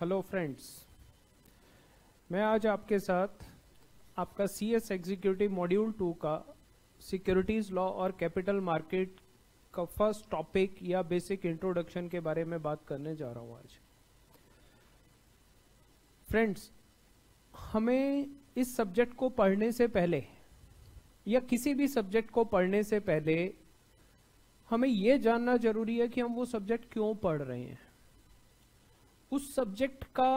Hello friends, मैं आज आपके साथ आपका CS एग्जीक्यूटिव मॉड्यूल 2 का सिक्योरिटीज़ लॉ और कैपिटल मार्केट का फर्स्ट टॉपिक या बेसिक इंट्रोडक्शन के बारे में बात करने जा रहा हूँ आज। फ्रेंड्स, हमें इस सब्जेक्ट को पढ़ने से पहले या किसी भी सब्जेक्ट को पढ़ने से पहले हमें यह जानना जरूरी है कि हम वो सब्जेक्ट क्यों पढ़ रहे हैं। उस सब्जेक्ट का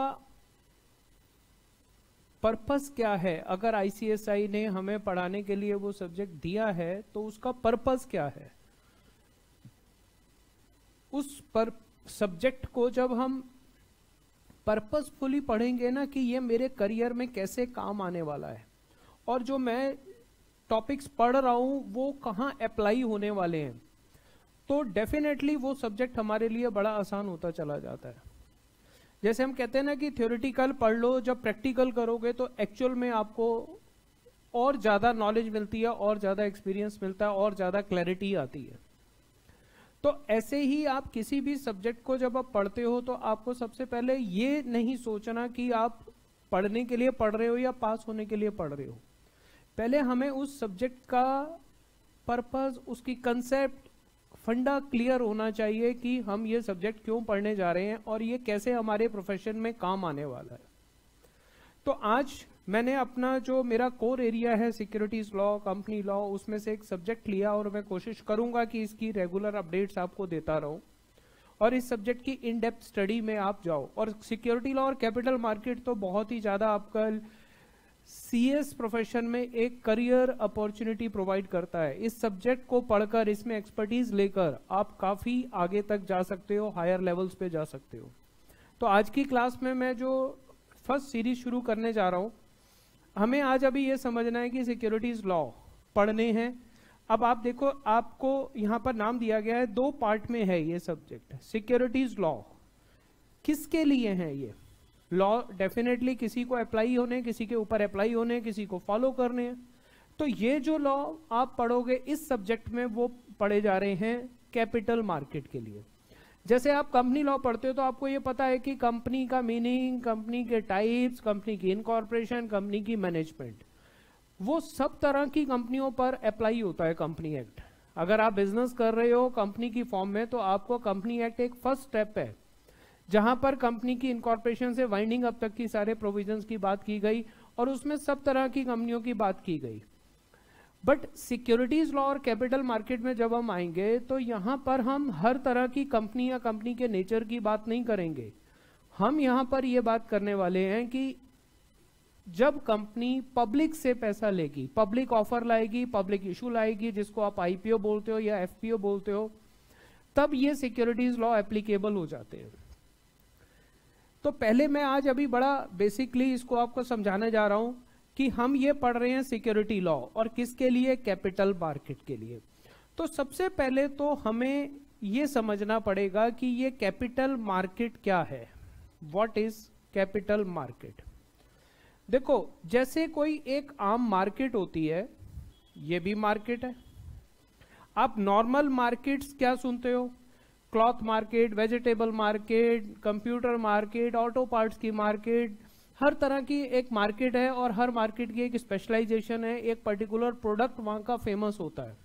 पर्पस क्या है। अगर ICSI ने हमें पढ़ाने के लिए वो सब्जेक्ट दिया है तो उसका पर्पस क्या है। उस सब्जेक्ट को जब हम पर्पसफुली पढ़ेंगे ना कि ये मेरे करियर में कैसे काम आने वाला है और जो मैं टॉपिक्स पढ़ रहा हूं वो कहाँ अप्लाई होने वाले हैं, तो डेफिनेटली वो सब्जेक्ट हमारे लिए बड़ा आसान होता चला जाता है। जैसे हम कहते हैं ना कि थ्योरेटिकल पढ़ लो, जब प्रैक्टिकल करोगे तो एक्चुअल में आपको और ज़्यादा नॉलेज मिलती है, और ज़्यादा एक्सपीरियंस मिलता है, और ज़्यादा क्लैरिटी आती है। तो ऐसे ही आप किसी भी सब्जेक्ट को जब आप पढ़ते हो तो आपको सबसे पहले ये नहीं सोचना कि आप पढ़ने के लिए पढ़ रहे हो या पास होने के लिए पढ़ रहे हो। पहले हमें उस सब्जेक्ट का पर्पस, उसकी कंसेप्ट, फंडा क्लियर होना चाहिए कि हम ये सब्जेक्ट क्यों पढ़ने जा रहे हैं और ये कैसे हमारे प्रोफेशन में काम आने वाला है। तो आज मैंने अपना जो मेरा कोर एरिया है सिक्योरिटीज लॉ, कंपनी लॉ, उसमें से एक सब्जेक्ट लिया और मैं कोशिश करूंगा कि इसकी रेगुलर अपडेट्स आपको देता रहूं और इस सब्जेक्ट की इन डेप्थ स्टडी में आप जाओ। और सिक्योरिटी लॉ और कैपिटल मार्केट तो बहुत ही ज्यादा आपका CS प्रोफेशन में एक करियर अपॉर्चुनिटी प्रोवाइड करता है। इस सब्जेक्ट को पढ़कर, इसमें एक्सपर्टीज लेकर आप काफी आगे तक जा सकते हो, हायर लेवल्स पे जा सकते हो। तो आज की क्लास में मैं जो फर्स्ट सीरीज शुरू करने जा रहा हूं, हमें आज अभी ये समझना है कि सिक्योरिटीज लॉ पढ़ने हैं। अब आप देखो, आपको यहां पर नाम दिया गया है, 2 पार्ट में है ये सब्जेक्ट। सिक्योरिटीज लॉ किसके लिए है? ये लॉ डेफिनेटली किसी को अप्लाई होने, किसी के ऊपर अप्लाई होने, किसी को फॉलो करने हैं। तो ये जो लॉ आप पढ़ोगे इस सब्जेक्ट में, वो पढ़े जा रहे हैं कैपिटल मार्केट के लिए। जैसे आप कंपनी लॉ पढ़ते हो तो आपको ये पता है कि कंपनी का मीनिंग, कंपनी के टाइप्स, कंपनी की इनकॉर्पोरेशन, कंपनी की मैनेजमेंट, वो सब तरह की कंपनियों पर अप्लाई होता है कंपनी एक्ट। अगर आप बिजनेस कर रहे हो कंपनी की फॉर्म में तो आपको कंपनी एक्ट एक फर्स्ट स्टेप है, जहां पर कंपनी की इनकॉर्पोरेशन से वाइंडिंग अप तक की सारे प्रोविजंस की बात की गई और उसमें सब तरह की कंपनियों की बात की गई। बट सिक्योरिटीज लॉ और कैपिटल मार्केट में जब हम आएंगे तो यहां पर हम हर तरह की कंपनी या कंपनी के नेचर की बात नहीं करेंगे। हम यहां पर यह बात करने वाले हैं कि जब कंपनी पब्लिक से पैसा लेगी, पब्लिक ऑफर लाएगी, पब्लिक इशू लाएगी, जिसको आप IPO बोलते हो या FPO बोलते हो, तब ये सिक्योरिटीज लॉ एप्लीकेबल हो जाते हैं। तो पहले मैं आज अभी बड़ा बेसिकली इसको आपको समझाने जा रहा हूं कि हम ये पढ़ रहे हैं सिक्योरिटी लॉ और किसके लिए? कैपिटल मार्केट के लिए। तो सबसे पहले तो हमें ये समझना पड़ेगा कि ये कैपिटल मार्केट क्या है। What is capital market? देखो, जैसे कोई एक आम मार्केट होती है, ये भी मार्केट है। आप नॉर्मल मार्केट्स क्या सुनते हो? Cloth market, vegetable market, computer market, auto parts की मार्केट, हर तरह की एक मार्केट है और हर मार्केट की एक स्पेशलाइजेशन है। एक पर्टिकुलर प्रोडक्ट वहां का फेमस होता है।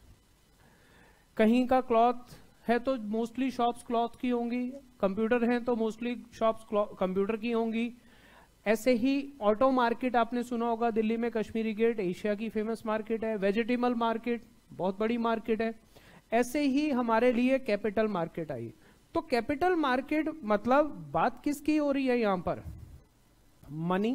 कहीं का क्लॉथ है तो मोस्टली शॉप्स क्लॉथ की होंगी, कंप्यूटर है तो मोस्टली शॉप्स कंप्यूटर की होंगी। ऐसे ही ऑटो मार्केट आपने सुना होगा, दिल्ली में कश्मीरी गेट एशिया की फेमस मार्केट है। वेजिटेबल मार्केट बहुत बड़ी मार्केट है। ऐसे ही हमारे लिए कैपिटल मार्केट आई। तो कैपिटल मार्केट मतलब बात किसकी हो रही है यहां पर? मनी,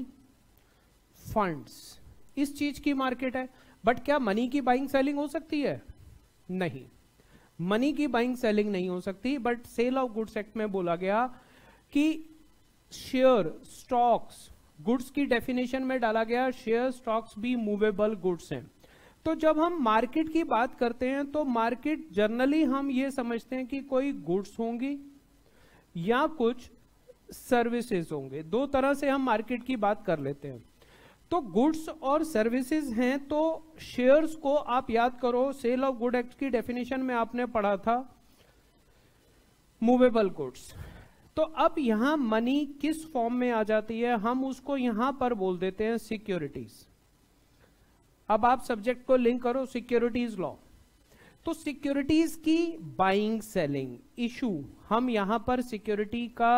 फंड्स, इस चीज की मार्केट है। बट क्या मनी की बाइंग सेलिंग हो सकती है? नहीं, मनी की बाइंग सेलिंग नहीं हो सकती। But sale of goods act में बोला गया कि शेयर, स्टॉक्स, गुड्स की डेफिनेशन में डाला गया शेयर, स्टॉक्स भी मूवेबल गुड्स हैं। तो जब हम मार्केट की बात करते हैं तो मार्केट जनरली हम ये समझते हैं कि कोई गुड्स होंगी या कुछ सर्विसेज होंगे। 2 तरह से हम मार्केट की बात कर लेते हैं। तो गुड्स और सर्विसेज हैं। तो शेयर्स को आप याद करो, सेल ऑफ गुड एक्ट की डेफिनेशन में आपने पढ़ा था मूवेबल गुड्स। तो अब यहां मनी किस फॉर्म में आ जाती है, हम उसको यहां पर बोल देते हैं सिक्योरिटीज। अब आप सब्जेक्ट को लिंक करो सिक्योरिटीज लॉ। तो सिक्योरिटीज की बाइंग सेलिंग इशू, हम यहां पर सिक्योरिटी का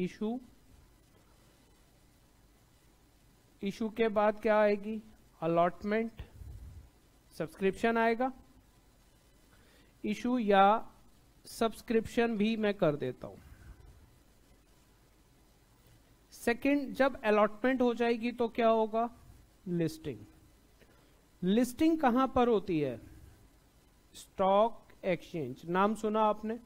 इशू के बाद क्या आएगी, अलॉटमेंट, सब्सक्रिप्शन आएगा, इशू या सब्सक्रिप्शन भी मैं कर देता हूं। सेकंड, जब अलॉटमेंट हो जाएगी तो क्या होगा, लिस्टिंग। लिस्टिंग कहां पर होती है, स्टॉक एक्सचेंज। नाम सुना आपने,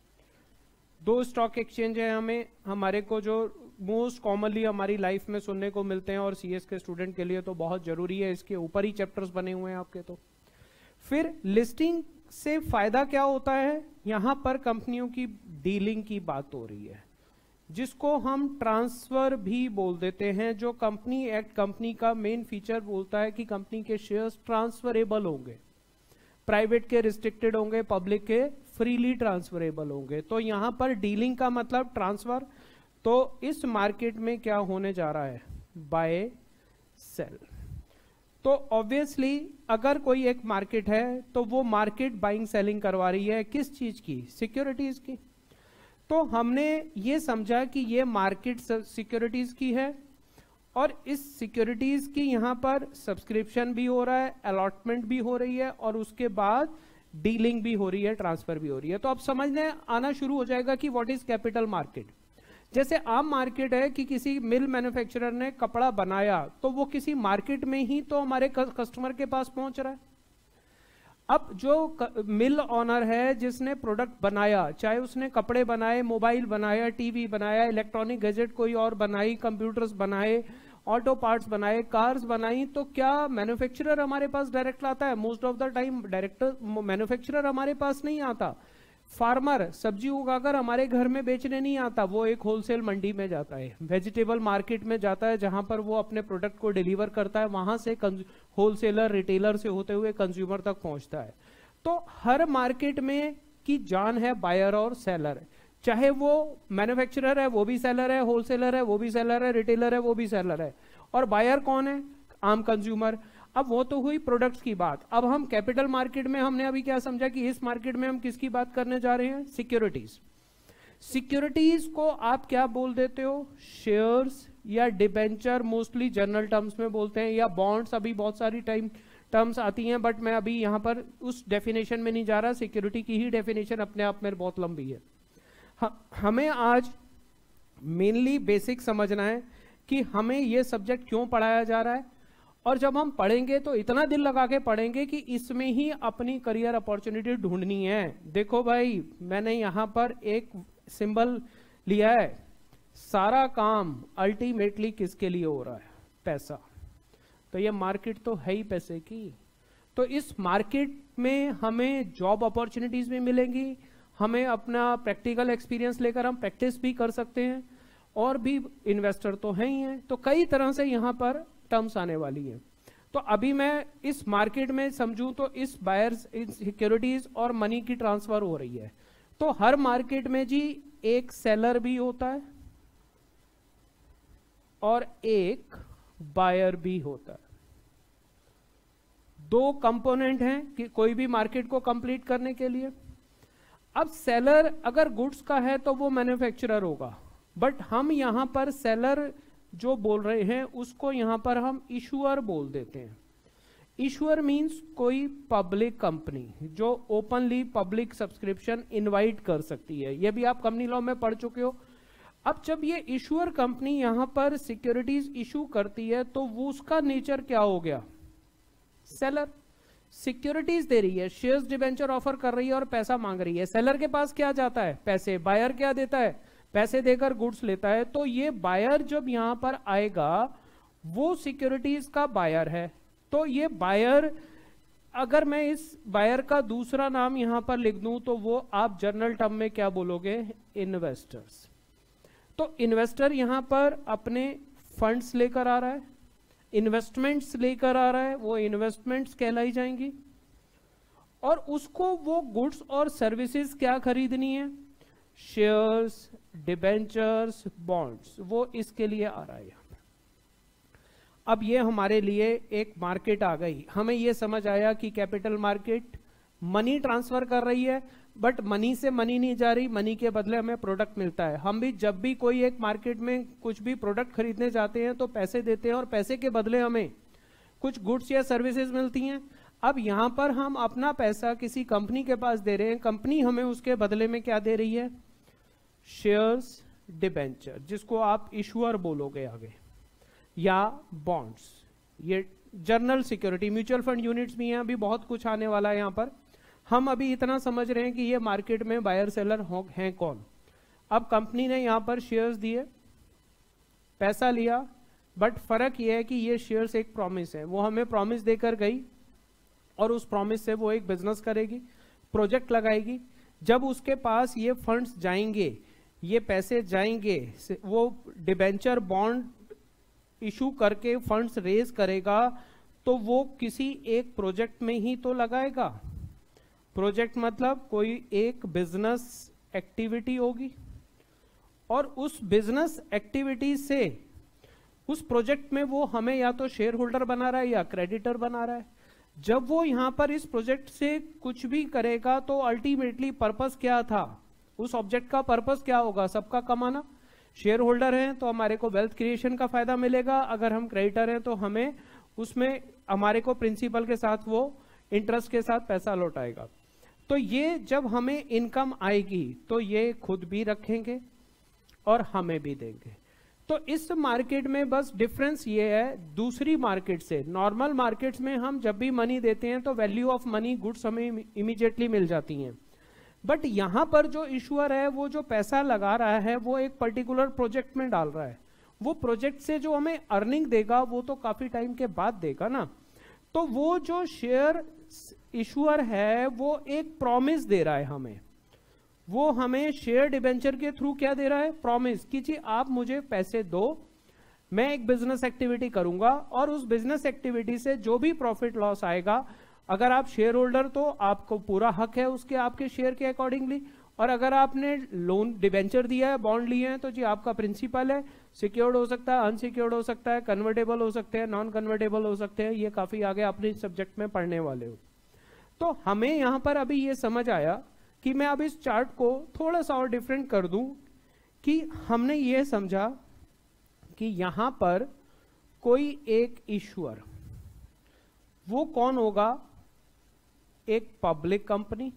2 स्टॉक एक्सचेंज है हमारे को जो मोस्ट कॉमनली हमारी लाइफ में सुनने को मिलते हैं, और सीएस के स्टूडेंट के लिए तो बहुत जरूरी है, इसके ऊपर ही चैप्टर्स बने हुए हैं आपके। तो फिर लिस्टिंग से फायदा क्या होता है, यहां पर कंपनियों की डीलिंग की बात हो रही है, जिसको हम ट्रांसफर भी बोल देते हैं। जो कंपनी एक्ट कंपनी का मेन फीचर बोलता है कि कंपनी के शेयर्स ट्रांसफरेबल होंगे, प्राइवेट के रिस्ट्रिक्टेड होंगे, पब्लिक के फ्रीली ट्रांसफरेबल होंगे। तो यहां पर डीलिंग का मतलब ट्रांसफर। तो इस मार्केट में क्या होने जा रहा है, बाय सेल। तो ऑब्वियसली अगर कोई एक मार्केट है तो वो मार्केट बाइंग सेलिंग करवा रही है, किस चीज की, सिक्योरिटीज की। तो हमने ये समझा कि ये मार्केट सिक्योरिटीज की है, और इस सिक्योरिटीज की यहां पर सब्सक्रिप्शन भी हो रहा है, अलॉटमेंट भी हो रही है, और उसके बाद डीलिंग भी हो रही है, ट्रांसफर भी हो रही है। तो अब समझने आना शुरू हो जाएगा कि व्हाट इज कैपिटल मार्केट। जैसे आम मार्केट है कि किसी मिल मैन्युफैक्चरर ने कपड़ा बनाया, तो वो किसी मार्केट में ही तो हमारे कस्टमर के पास पहुंच रहा है। अब जो मिल ऑनर है जिसने प्रोडक्ट बनाया, चाहे उसने कपड़े बनाए, मोबाइल बनाया, टीवी बनाया, इलेक्ट्रॉनिक गैजेट कोई और बनाई, कंप्यूटर्स बनाए, ऑटो पार्ट्स बनाए, कार्स बनाई, तो क्या मैन्युफैक्चरर हमारे पास डायरेक्ट आता है? Most of the time director manufacturer हमारे पास नहीं आता। फार्मर सब्जी उगाकर हमारे घर में बेचने नहीं आता, वो एक होलसेल मंडी में जाता है, वेजिटेबल मार्केट में जाता है, जहां पर वो अपने प्रोडक्ट को डिलीवर करता है, वहां से होलसेलर रिटेलर से होते हुए कंज्यूमर तक पहुंचता है। तो हर मार्केट में की जान है बायर और सेलर, चाहे वो मैन्युफैक्चरर है वो भी सेलर है, होलसेलर है वो भी सेलर है, रिटेलर है वो भी सेलर है, और बायर कौन है, आम कंज्यूमर। अब वो तो हुई प्रोडक्ट्स की बात। अब हम कैपिटल मार्केट में हमने अभी क्या समझा कि इस मार्केट में हम किसकी बात करने जा रहे हैं, सिक्योरिटीज। सिक्योरिटीज को आप क्या बोल देते हो, शेयर्स या डिबेंचर, मोस्टली जनरल टर्म्स में बोलते हैं, या बॉन्ड्स, अभी बहुत सारी टर्म्स आती हैं, बट मैं अभी यहां पर उस डेफिनेशन में नहीं जा रहा। सिक्योरिटी की ही डेफिनेशन अपने आप में बहुत लंबी है। हमें आज मेनली बेसिक समझना है कि हमें यह सब्जेक्ट क्यों पढ़ाया जा रहा है, और जब हम पढ़ेंगे तो इतना दिल लगा के पढ़ेंगे कि इसमें ही अपनी करियर अपॉर्चुनिटी ढूंढनी है। देखो भाई, मैंने यहां पर एक सिंबल लिया है, सारा काम अल्टीमेटली किसके लिए हो रहा है, पैसा। तो ये मार्केट तो है ही पैसे की। तो इस मार्केट में हमें जॉब अपॉर्चुनिटीज भी मिलेंगी, हमें अपना प्रैक्टिकल एक्सपीरियंस लेकर हम प्रैक्टिस भी कर सकते हैं, और भी इन्वेस्टर तो हैं ही हैं। तो कई तरह से यहां पर टर्म्स आने वाली है। तो अभी मैं इस मार्केट में समझूं तो इस बायर्स, सिक्योरिटीज और मनी की ट्रांसफर हो रही है। तो हर मार्केट में जी एक सेलर भी होता है और एक बायर भी होता है। 2 कंपोनेंट हैं कि कोई भी मार्केट को कंप्लीट करने के लिए। अब सेलर अगर गुड्स का है तो वो मैन्युफैक्चरर होगा, बट हम यहां पर सेलर जो बोल रहे हैं उसको यहां पर हम इशुअर बोल देते हैं। इशुअर मींस कोई पब्लिक कंपनी जो ओपनली पब्लिक सब्सक्रिप्शन इनवाइट कर सकती है। ये भी आप कंपनी लॉ में पढ़ चुके हो। अब जब ये इशुअर कंपनी यहां पर सिक्योरिटीज इशू करती है तो वो उसका नेचर क्या हो गया, सेलर। सिक्योरिटीज दे रही है, शेयर्स डिबेंचर ऑफर कर रही है और पैसा मांग रही है। सेलर के पास क्या जाता है, पैसे। बायर क्या देता है, पैसे देकर गुड्स लेता है। तो ये बायर जब यहां पर आएगा वो सिक्योरिटीज का बायर है। तो ये बायर, अगर मैं इस बायर का दूसरा नाम यहां पर लिख दूं तो वो आप जनरल टर्म में क्या बोलोगे, इन्वेस्टर्स। तो इन्वेस्टर यहां पर अपने फंड्स लेकर आ रहा है, इन्वेस्टमेंट्स लेकर आ रहा है, वो इन्वेस्टमेंट्स कहलाई जाएंगी। और उसको वो गुड्स और सर्विसेज क्या खरीदनी है, शेयर्स, डिबेंचर्स, बॉन्ड्स, वो इसके लिए आ रहा है यहाँ पे। अब ये हमारे लिए एक मार्केट आ गई। हमें ये समझ आया कि कैपिटल मार्केट मनी ट्रांसफर कर रही है, बट मनी से मनी नहीं जा रही, मनी के बदले हमें प्रोडक्ट मिलता है। हम भी जब भी कोई एक मार्केट में कुछ भी प्रोडक्ट खरीदने जाते हैं तो पैसे देते हैं और पैसे के बदले हमें कुछ गुड्स या सर्विसेज मिलती हैं। अब यहां पर हम अपना पैसा किसी कंपनी के पास दे रहे हैं, कंपनी हमें उसके बदले में क्या दे रही है? शेयर्स, डिबेंचर, जिसको आप इशुअर बोलोगे आगे, या बॉन्ड्स। ये general security, mutual fund units भी हैं, अभी बहुत कुछ आने वाला है यहाँ पर। हम अभी इतना समझ रहे हैं कि ये मार्केट में बायर सेलर हैं कौन। अब कंपनी ने यहाँ पर शेयर्स दिए, पैसा लिया, बट फर्क ये है कि ये शेयर्स एक प्रॉमिस है, वो हमें प्रॉमिस देकर गई और उस प्रॉमिस से वो एक बिजनेस करेगी, प्रोजेक्ट लगाएगी। जब उसके पास ये फंड्स जाएंगे, ये पैसे जाएंगे, वो डिबेंचर बॉन्ड इशू करके फंड्स रेज करेगा, तो वो किसी एक प्रोजेक्ट में ही तो लगाएगा। प्रोजेक्ट मतलब कोई एक बिजनेस एक्टिविटी होगी, और उस बिजनेस एक्टिविटी से उस प्रोजेक्ट में वो हमें या तो शेयर होल्डर बना रहा है या क्रेडिटर बना रहा है। जब वो यहां पर इस प्रोजेक्ट से कुछ भी करेगा तो अल्टीमेटली पर्पस क्या था, उस ऑब्जेक्ट का पर्पस क्या होगा? सबका कमाना। शेयर होल्डर हैं तो हमारे को वेल्थ क्रिएशन का फायदा मिलेगा, अगर हम क्रेडिटर हैं तो हमें उसमें हमारे को प्रिंसिपल के साथ वो इंटरेस्ट के साथ पैसा लौटाएगा। तो ये जब हमें इनकम आएगी तो ये खुद भी रखेंगे और हमें भी देंगे। तो इस मार्केट में बस डिफरेंस ये है दूसरी मार्केट से। नॉर्मल मार्केट्स में हम जब भी मनी देते हैं तो वैल्यू ऑफ मनी, गुड्स हमें इमीडिएटली मिल जाती हैं, बट यहां पर जो इशुअर है वो जो पैसा लगा रहा है वो एक पर्टिकुलर प्रोजेक्ट में डाल रहा है। वो प्रोजेक्ट से जो हमें अर्निंग देगा वो तो काफी टाइम के बाद देगा ना। तो वो जो शेयर इशुअर है वो एक प्रॉमिस दे रहा है हमें, वो हमें शेयर डिबेंचर के थ्रू क्या दे रहा है? प्रॉमिस कि जी आप मुझे पैसे दो, मैं एक बिजनेस एक्टिविटी करूंगा और उस बिजनेस एक्टिविटी से जो भी प्रॉफिट लॉस आएगा, अगर आप शेयर होल्डर तो आपको पूरा हक है उसके, आपके शेयर के अकॉर्डिंगली, और अगर आपने लोन डिबेंचर दिया है, बॉन्ड लिए हैं, तो जी आपका प्रिंसिपल है, सिक्योर्ड हो सकता है, अनसिक्योर्ड हो सकता है, कन्वर्टेबल हो सकते हैं, नॉन कन्वर्टेबल हो सकते हैं, ये काफी आगे अपने सब्जेक्ट में पढ़ने वाले हो। तो हमें यहां पर अभी ये समझ आया कि मैं अब इस चार्ट को थोड़ा सा और डिफरेंट कर दूं कि हमने ये समझा कि यहां पर कोई एक इशुअर, वो कौन होगा? एक पब्लिक कंपनी,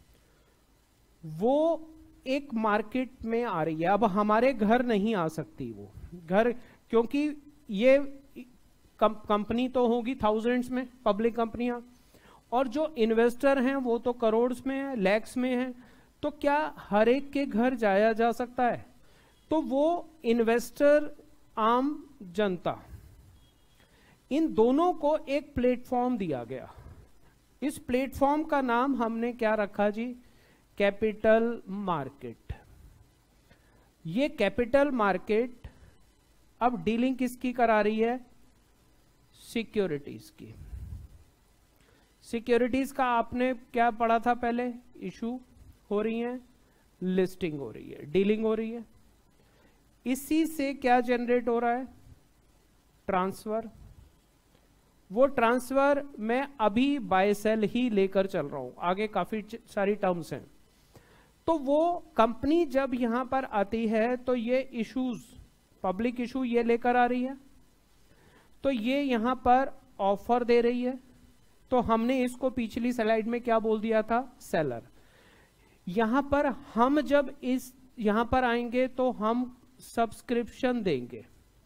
वो एक मार्केट में आ रही है। अब हमारे घर नहीं आ सकती वो घर, क्योंकि ये कंपनी तो होगी थाउजेंड्स में, पब्लिक कंपनियां, और जो इन्वेस्टर हैं वो तो करोड़ में है, लैक्स में है। तो क्या हर एक के घर जाया जा सकता है? तो वो इन्वेस्टर, आम जनता, इन दोनों को एक प्लेटफॉर्म दिया गया। इस प्लेटफॉर्म का नाम हमने क्या रखा जी? Capital market. ये कैपिटल मार्केट अब डीलिंग किसकी करा रही है? सिक्योरिटीज की। सिक्योरिटीज का आपने क्या पढ़ा था पहले? इशू हो रही है, लिस्टिंग हो रही है, डीलिंग हो रही है। इसी से क्या जनरेट हो रहा है? ट्रांसफर। वो ट्रांसफर मैं अभी बाय सेल ही लेकर चल रहा हूं, आगे काफी सारी टर्म्स हैं। तो वो कंपनी जब यहां पर आती है तो ये इश्यूज, पब्लिक इशू ये लेकर आ रही है, तो ये यहां पर ऑफर दे रही है। तो हमने इसको पिछली स्लाइड में क्या बोल दिया था? सेलर। यहां पर हम जब इस यहां पर आएंगे तो हम सब्सक्रिप्शन देंगे,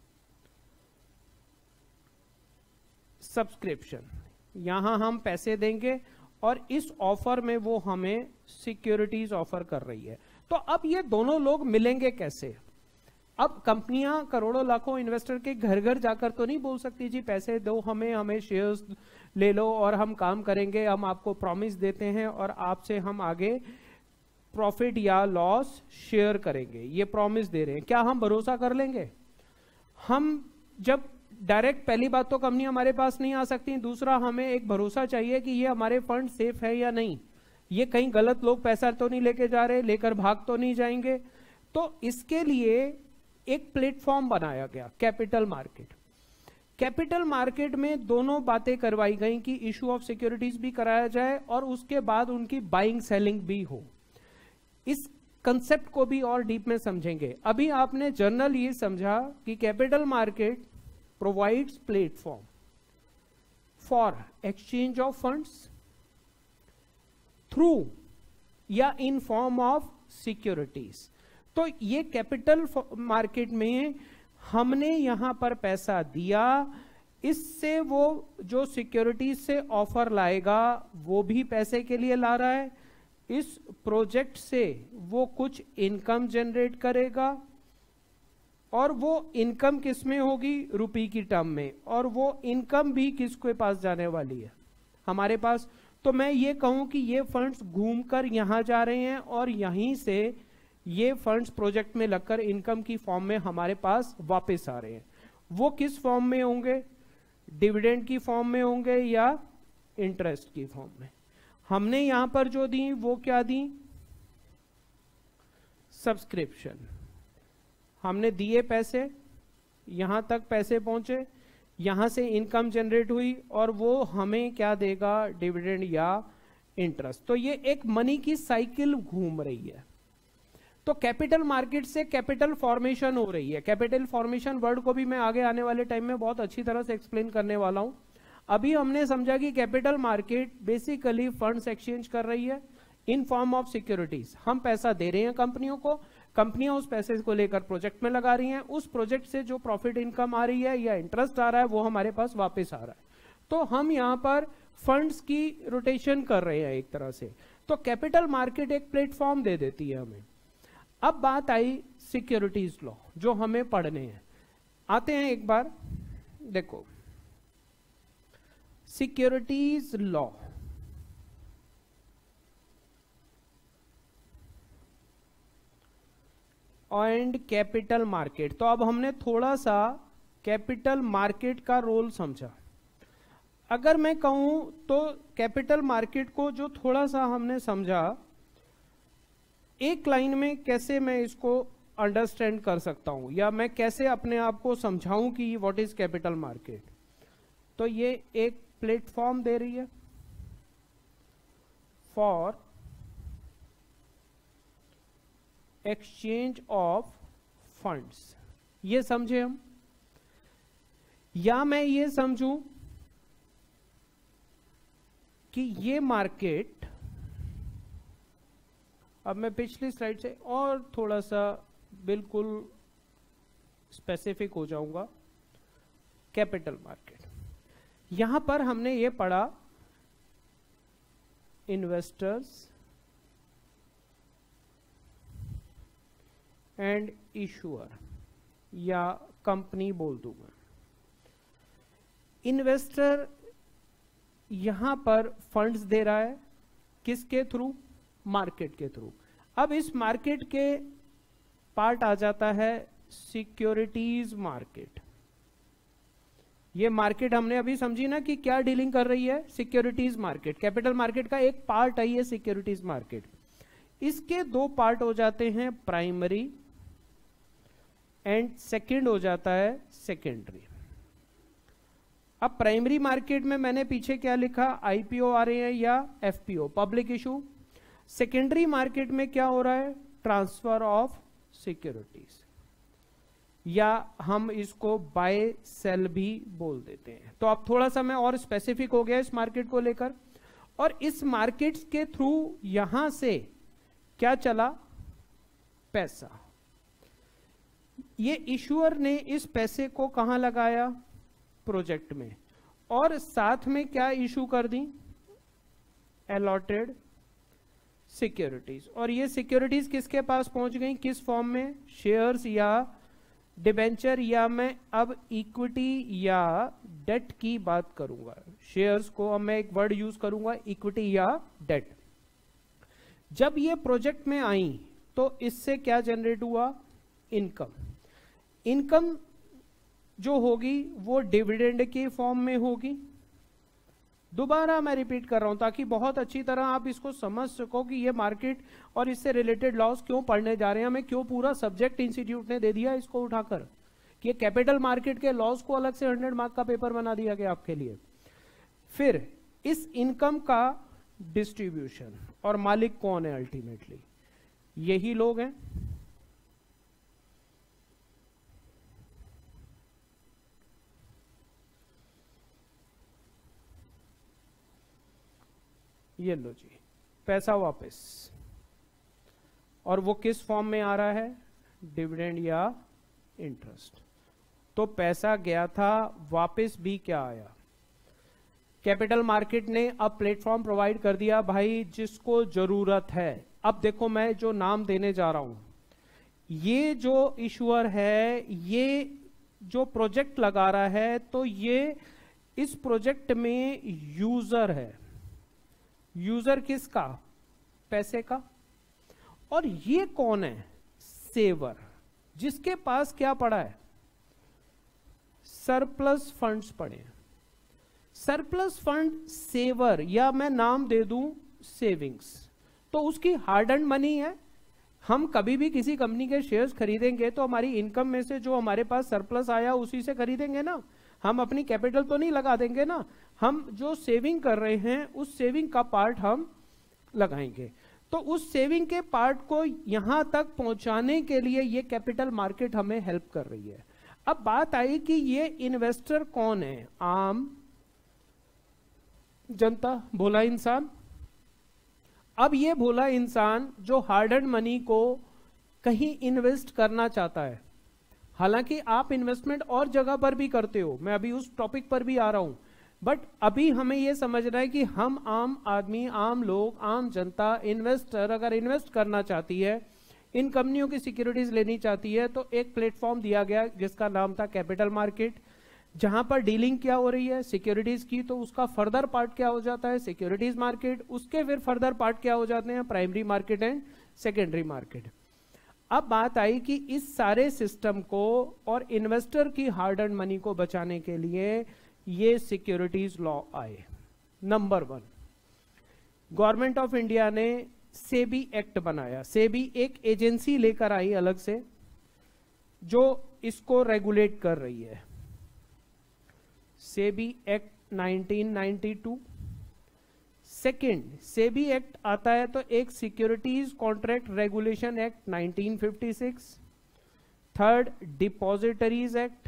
सब्सक्रिप्शन, यहां हम पैसे देंगे और इस ऑफर में वो हमें सिक्योरिटीज ऑफर कर रही है। तो अब ये दोनों लोग मिलेंगे कैसे? अब कंपनियां करोड़ों लाखों इन्वेस्टर के घर घर जाकर तो नहीं बोल सकती जी पैसे दो हमें शेयर्स ले लो और हम काम करेंगे, हम आपको प्रॉमिस देते हैं और आपसे हम आगे प्रॉफिट या लॉस शेयर करेंगे, ये प्रॉमिस दे रहे हैं। क्या हम भरोसा कर लेंगे? हम जब डायरेक्ट, पहली बात तो कंपनी हमारे पास नहीं आ सकती, दूसरा हमें एक भरोसा चाहिए कि ये हमारे फंड सेफ है या नहीं। ये कहीं गलत लोग पैसा तो नहीं लेके जा रहे, लेकर भाग तो नहीं जाएंगे। तो इसके लिए एक प्लेटफॉर्म बनाया गया, कैपिटल मार्केट। कैपिटल मार्केट में दोनों बातें करवाई गई कि इशू ऑफ सिक्योरिटीज भी कराया जाए और उसके बाद उनकी बाइंग सेलिंग भी हो। इस कंसेप्ट को भी और डीप में समझेंगे। अभी आपने जनरल ये समझा कि capital market provides platform for exchange of funds through या इन फॉर्म ऑफ सिक्योरिटीज। तो ये कैपिटल मार्केट में हमने यहां पर पैसा दिया, इससे वो जो सिक्योरिटीज से ऑफर लाएगा वो भी पैसे के लिए ला रहा है, इस प्रोजेक्ट से वो कुछ इनकम जनरेट करेगा और वो इनकम किस में होगी, रुपये की टर्म में, और वो इनकम भी किसके पास जाने वाली है, हमारे पास। तो मैं ये कहूं कि ये फंड्स घूमकर यहां जा रहे हैं और यहीं से ये फंड्स प्रोजेक्ट में लगकर इनकम की फॉर्म में हमारे पास वापस आ रहे हैं। वो किस फॉर्म में होंगे, डिविडेंड की फॉर्म में होंगे या इंटरेस्ट की फॉर्म में। हमने यहां पर जो दी वो क्या दी, सब्सक्रिप्शन। हमने दिए पैसे, यहां तक पैसे पहुंचे, यहां से इनकम जनरेट हुई और वो हमें क्या देगा, डिविडेंड या इंटरेस्ट। तो ये एक मनी की साइकिल घूम रही है। तो कैपिटल मार्केट से कैपिटल फॉर्मेशन हो रही है। कैपिटल फॉर्मेशन वर्ड को भी मैं आगे आने वाले टाइम में बहुत अच्छी तरह से एक्सप्लेन करने वाला हूं। अभी हमने समझा कि capital market basically funds exchange कर रही है इन फॉर्म ऑफ सिक्योरिटीज। हम पैसा दे रहे हैं कंपनियों को, कंपनियां उस पैसे को लेकर प्रोजेक्ट में लगा रही हैं, उस प्रोजेक्ट से जो प्रॉफिट इनकम आ रही है या इंटरेस्ट आ रहा है वो हमारे पास वापस आ रहा है। तो हम यहां पर फंड्स की रोटेशन कर रहे हैं एक तरह से। तो कैपिटल मार्केट एक प्लेटफॉर्म दे देती है हमें। अब बात आई सिक्योरिटीज लॉ जो हमें पढ़ने हैं। आते हैं एक बार, देखो securities law. And capital market. तो अब हमने थोड़ा सा कैपिटल मार्केट का रोल समझा। अगर मैं कहूं तो कैपिटल मार्केट को जो थोड़ा सा हमने समझा, एक लाइन में कैसे मैं इसको अंडरस्टैंड कर सकता हूं या मैं कैसे अपने आप को समझाऊं कि व्हाट इज कैपिटल मार्केट। तो ये एक प्लेटफॉर्म दे रही है फॉर एक्सचेंज ऑफ फंड्स, ये समझे हम। या मैं ये समझूं कि ये मार्केट, अब मैं पिछली स्लाइड से और थोड़ा सा बिल्कुल स्पेसिफिक हो जाऊंगा। कैपिटल मार्केट, यहां पर हमने ये पढ़ा इन्वेस्टर्स एंड इशूअर या कंपनी बोल दूंगा। इन्वेस्टर यहां पर फंड्स दे रहा है, किसके थ्रू, मार्केट के थ्रू। अब इस मार्केट के पार्ट आ जाता है सिक्योरिटीज मार्केट। ये मार्केट हमने अभी समझी ना कि क्या डीलिंग कर रही है, सिक्योरिटीज मार्केट। कैपिटल मार्केट का एक पार्ट है ये सिक्योरिटीज मार्केट। इसके दो पार्ट हो जाते हैं, प्राइमरी एंड सेकंड हो जाता है सेकेंडरी। अब प्राइमरी मार्केट में मैंने पीछे क्या लिखा, आईपीओ आ रहे हैं या FPO, public issue. Secondary market में क्या हो रहा है, ट्रांसफर ऑफ सिक्योरिटीज, या हम इसको बाय सेल भी बोल देते हैं। तो अब थोड़ा सा मैं और स्पेसिफिक हो गया इस मार्केट को लेकर। और इस मार्केट के थ्रू यहां से क्या चला, पैसा। ये इशूअर ने इस पैसे को कहां लगाया, प्रोजेक्ट में, और साथ में क्या इशू कर दी, अलॉटेड सिक्योरिटीज। और ये सिक्योरिटीज किसके पास पहुंच गई, किस फॉर्म में, शेयर्स या डिबेंचर, या मैं अब इक्विटी या डेट की बात करूंगा। शेयर्स को अब मैं एक वर्ड यूज करूंगा, इक्विटी या डेट। जब ये प्रोजेक्ट में आई तो इससे क्या जनरेट हुआ, इनकम। इनकम जो होगी वो डिविडेंड के फॉर्म में होगी। दोबारा मैं रिपीट कर रहा हूं ताकि बहुत अच्छी तरह आप इसको समझ सको कि ये मार्केट और इससे रिलेटेड लॉस क्यों पढ़ने जा रहे हैं। हमें क्यों पूरा सब्जेक्ट इंस्टीट्यूट ने दे दिया इसको उठाकर कि कैपिटल मार्केट के लॉस को अलग से 100 मार्क का पेपर बना दिया गया आपके लिए। फिर इस इनकम का डिस्ट्रीब्यूशन, और मालिक कौन है अल्टीमेटली? यही लोग हैं। ये लो जी पैसा वापस, और वो किस फॉर्म में आ रहा है? डिविडेंड या इंटरेस्ट। तो पैसा गया था, वापस भी क्या आया? कैपिटल मार्केट ने अब प्लेटफॉर्म प्रोवाइड कर दिया भाई जिसको जरूरत है। अब देखो मैं जो नाम देने जा रहा हूं, ये जो इशूअर है, ये जो प्रोजेक्ट लगा रहा है, तो ये इस प्रोजेक्ट में यूजर है। यूजर किसका? पैसे का। और ये कौन है? सेवर, जिसके पास क्या पड़ा है? सरप्लस फंड्स पड़े हैं। सरप्लस फंड सेवर, या मैं नाम दे दूं सेविंग्स, तो उसकी हार्ड एंड मनी है। हम कभी भी किसी कंपनी के शेयर्स खरीदेंगे तो हमारी इनकम में से जो हमारे पास सरप्लस आया उसी से खरीदेंगे ना, हम अपनी कैपिटल तो नहीं लगा देंगे ना। हम जो सेविंग कर रहे हैं उस सेविंग का पार्ट हम लगाएंगे। तो उस सेविंग के पार्ट को यहां तक पहुंचाने के लिए ये कैपिटल मार्केट हमें हेल्प कर रही है। अब बात आई कि ये इन्वेस्टर कौन है? आम जनता, भोला इंसान। अब ये भोला इंसान जो हार्ड एंड मनी को कहीं इन्वेस्ट करना चाहता है, हालांकि आप इन्वेस्टमेंट और जगह पर भी करते हो, मैं अभी उस टॉपिक पर भी आ रहा हूं, बट अभी हमें यह समझना है कि हम आम आदमी, आम लोग, आम जनता, इन्वेस्टर अगर इन्वेस्ट करना चाहती है, इन कंपनियों की सिक्योरिटीज लेनी चाहती है, तो एक प्लेटफॉर्म दिया गया जिसका नाम था कैपिटल मार्केट, जहां पर डीलिंग क्या हो रही है? सिक्योरिटीज की। तो उसका फर्दर पार्ट क्या हो जाता है? Securities market. उसके फिर फर्दर पार्ट क्या हो जाते हैं? Primary market and secondary market. अब बात आई कि इस सारे सिस्टम को और इन्वेस्टर की हार्ड एंड मनी को बचाने के लिए ये सिक्योरिटीज लॉ आए। नंबर 1, गवर्नमेंट ऑफ इंडिया ने सेबी एक्ट बनाया। सेबी एक एजेंसी लेकर आई अलग से जो इसको रेगुलेट कर रही है। SEBI act 1992। Second, SEBI act आता है तो एक securities contract regulation act 1956। Third, depositories act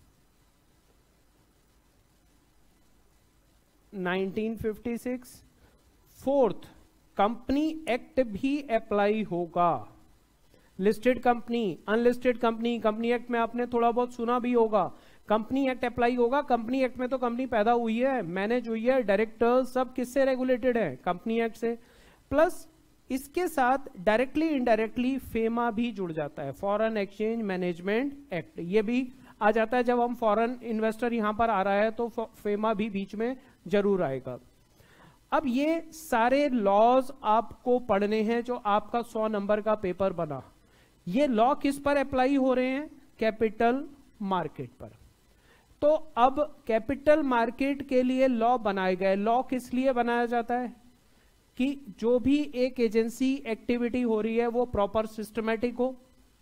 1956। Fourth, company act भी अप्लाई होगा। Listed company, unlisted company, company act में आपने थोड़ा बहुत सुना भी होगा। कंपनी एक्ट अप्लाई होगा। कंपनी एक्ट में तो कंपनी पैदा हुई है, मैनेज हुई है, डायरेक्टर सब किससे रेगुलेटेड है? कंपनी एक्ट से। प्लस इसके साथ डायरेक्टली इनडायरेक्टली फेमा भी जुड़ जाता है, फॉरेन एक्सचेंज मैनेजमेंट एक्ट, ये भी आ जाता है। जब हम फॉरेन इन्वेस्टर यहां पर आ रहा है तो फेमा भी बीच में जरूर आएगा। अब ये सारे लॉज आपको पढ़ने हैं जो आपका 100 नंबर का पेपर बना। ये लॉ किस पर अप्लाई हो रहे हैं? कैपिटल मार्केट पर। तो अब कैपिटल मार्केट के लिए लॉ बनाए गए। लॉ किस लिए बनाया जाता है? कि जो भी एक एजेंसी एक्टिविटी हो रही है वो प्रॉपर सिस्टमैटिक हो।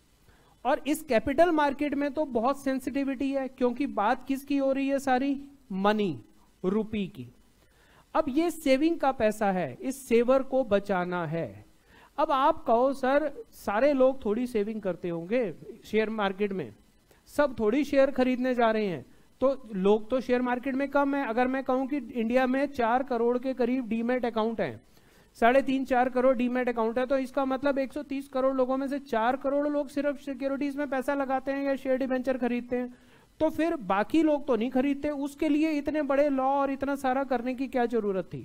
और इस कैपिटल मार्केट में तो बहुत सेंसिटिविटी है, क्योंकि बात किसकी हो रही है? सारी मनी, रुपी की। अब ये सेविंग का पैसा है, इस सेवर को बचाना है। अब आप कहो सर सारे लोग थोड़ी सेविंग करते होंगे शेयर मार्केट में, सब थोड़ी शेयर खरीदने जा रहे हैं, तो लोग तो शेयर मार्केट में कम है। अगर मैं कहूं कि इंडिया में 4 करोड़ के करीब डीमैट अकाउंट हैं, 3.5-4 करोड़ डीमैट अकाउंट है, तो इसका मतलब 130 करोड़ लोगों में से 4 करोड़ लोग सिर्फ सिक्योरिटीज में पैसा लगाते हैं या शेयर डिबेंचर खरीदते हैं, तो फिर बाकी लोग तो नहीं खरीदते। उसके लिए इतने बड़े लॉ और इतना सारा करने की क्या जरूरत थी?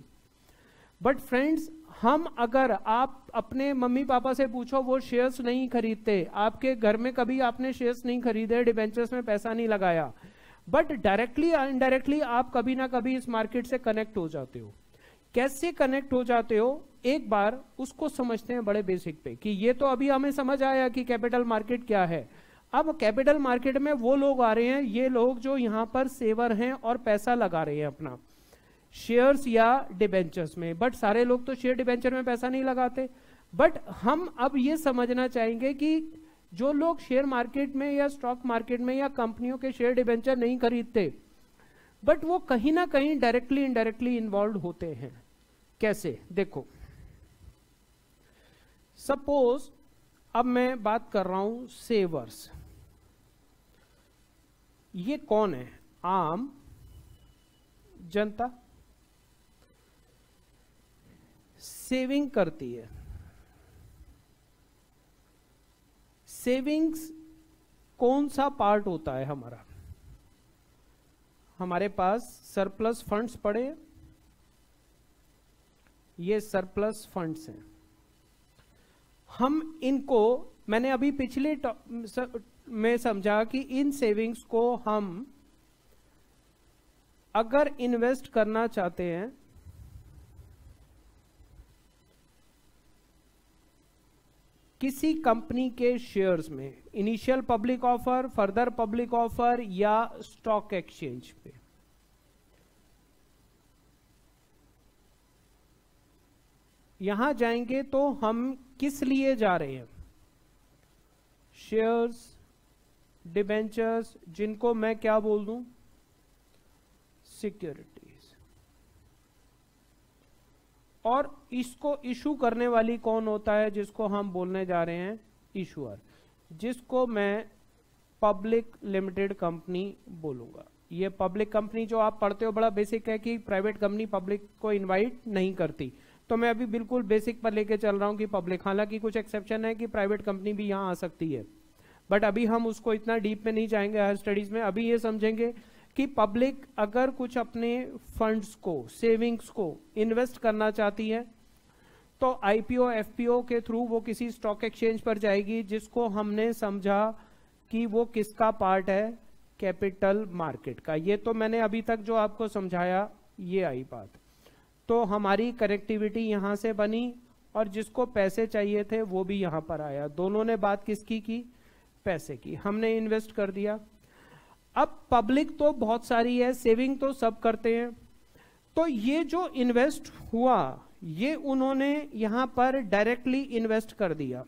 बट फ्रेंड्स, हम अगर आप अपने मम्मी पापा से पूछो, वो शेयर्स नहीं खरीदते, आपके घर में कभी आपने शेयर्स नहीं खरीदे, डिबेंचर्स में पैसा नहीं लगाया, बट डायरेक्टली इनडायरेक्टली आप कभी ना कभी इस मार्केट से कनेक्ट हो जाते हो। कैसे कनेक्ट हो जाते हो? एक बार उसको समझते हैं बड़े बेसिक पे, कि ये तो अभी हमें समझ आया कि कैपिटल मार्केट क्या है। अब कैपिटल मार्केट में वो लोग आ रहे हैं, ये लोग जो यहां पर सेवर हैं और पैसा लगा रहे हैं अपना। शेयर्स या डिबेंचर्स में, बट सारे लोग तो शेयर डिबेंचर में पैसा नहीं लगाते। बट हम अब ये समझना चाहेंगे कि जो लोग शेयर मार्केट में या स्टॉक मार्केट में या कंपनियों के शेयर डिबेंचर नहीं खरीदते, बट वो कहीं ना कहीं डायरेक्टली इनडायरेक्टली इन्वॉल्व होते हैं। कैसे? देखो, सपोज अब मैं बात कर रहा हूं सेवर्स। ये कौन है? आम जनता सेविंग करती है। सेविंग्स कौन सा पार्ट होता है हमारा? हमारे पास सरप्लस फंड्स पड़े, ये सरप्लस फंड्स हैं। हम इनको, मैंने अभी पिछले में समझा कि इन सेविंग्स को हम अगर इन्वेस्ट करना चाहते हैं किसी कंपनी के शेयर्स में, initial public offer, further public offer या स्टॉक एक्सचेंज पे, यहां जाएंगे तो हम किस लिए जा रहे हैं? शेयर्स, डिबेंचर्स, जिनको मैं क्या बोल दूं? सिक्योरिटीज। और इसको इशू करने वाली कौन होता है? जिसको हम बोलने जा रहे हैं इशूअर, जिसको मैं पब्लिक लिमिटेड कंपनी बोलूंगा। ये पब्लिक कंपनी जो आप पढ़ते हो बड़ा बेसिक है कि प्राइवेट कंपनी पब्लिक को इनवाइट नहीं करती, तो मैं अभी बिल्कुल बेसिक पर लेके चल रहा हूं कि पब्लिक, हालांकि कुछ एक्सेप्शन है कि प्राइवेट कंपनी भी यहां आ सकती है, बट अभी हम उसको इतना डीप में नहीं जाएंगे हायर स्टडीज में। अभी ये समझेंगे कि पब्लिक अगर कुछ अपने फंड्स को, सेविंग्स को इन्वेस्ट करना चाहती है तो आईपीओ, एफपीओ के थ्रू वो किसी स्टॉक एक्सचेंज पर जाएगी, जिसको हमने समझा कि वो किसका पार्ट है? कैपिटल मार्केट का। ये तो मैंने अभी तक जो आपको समझाया ये आई बात। तो हमारी कनेक्टिविटी यहां से बनी और जिसको पैसे चाहिए थे वो भी यहां पर आया। दोनों ने बात किसकी की? पैसे की। हमने इन्वेस्ट कर दिया। अब पब्लिक तो बहुत सारी है, सेविंग तो सब करते हैं, तो ये जो इन्वेस्ट हुआ ये उन्होंने यहां पर डायरेक्टली इन्वेस्ट कर दिया।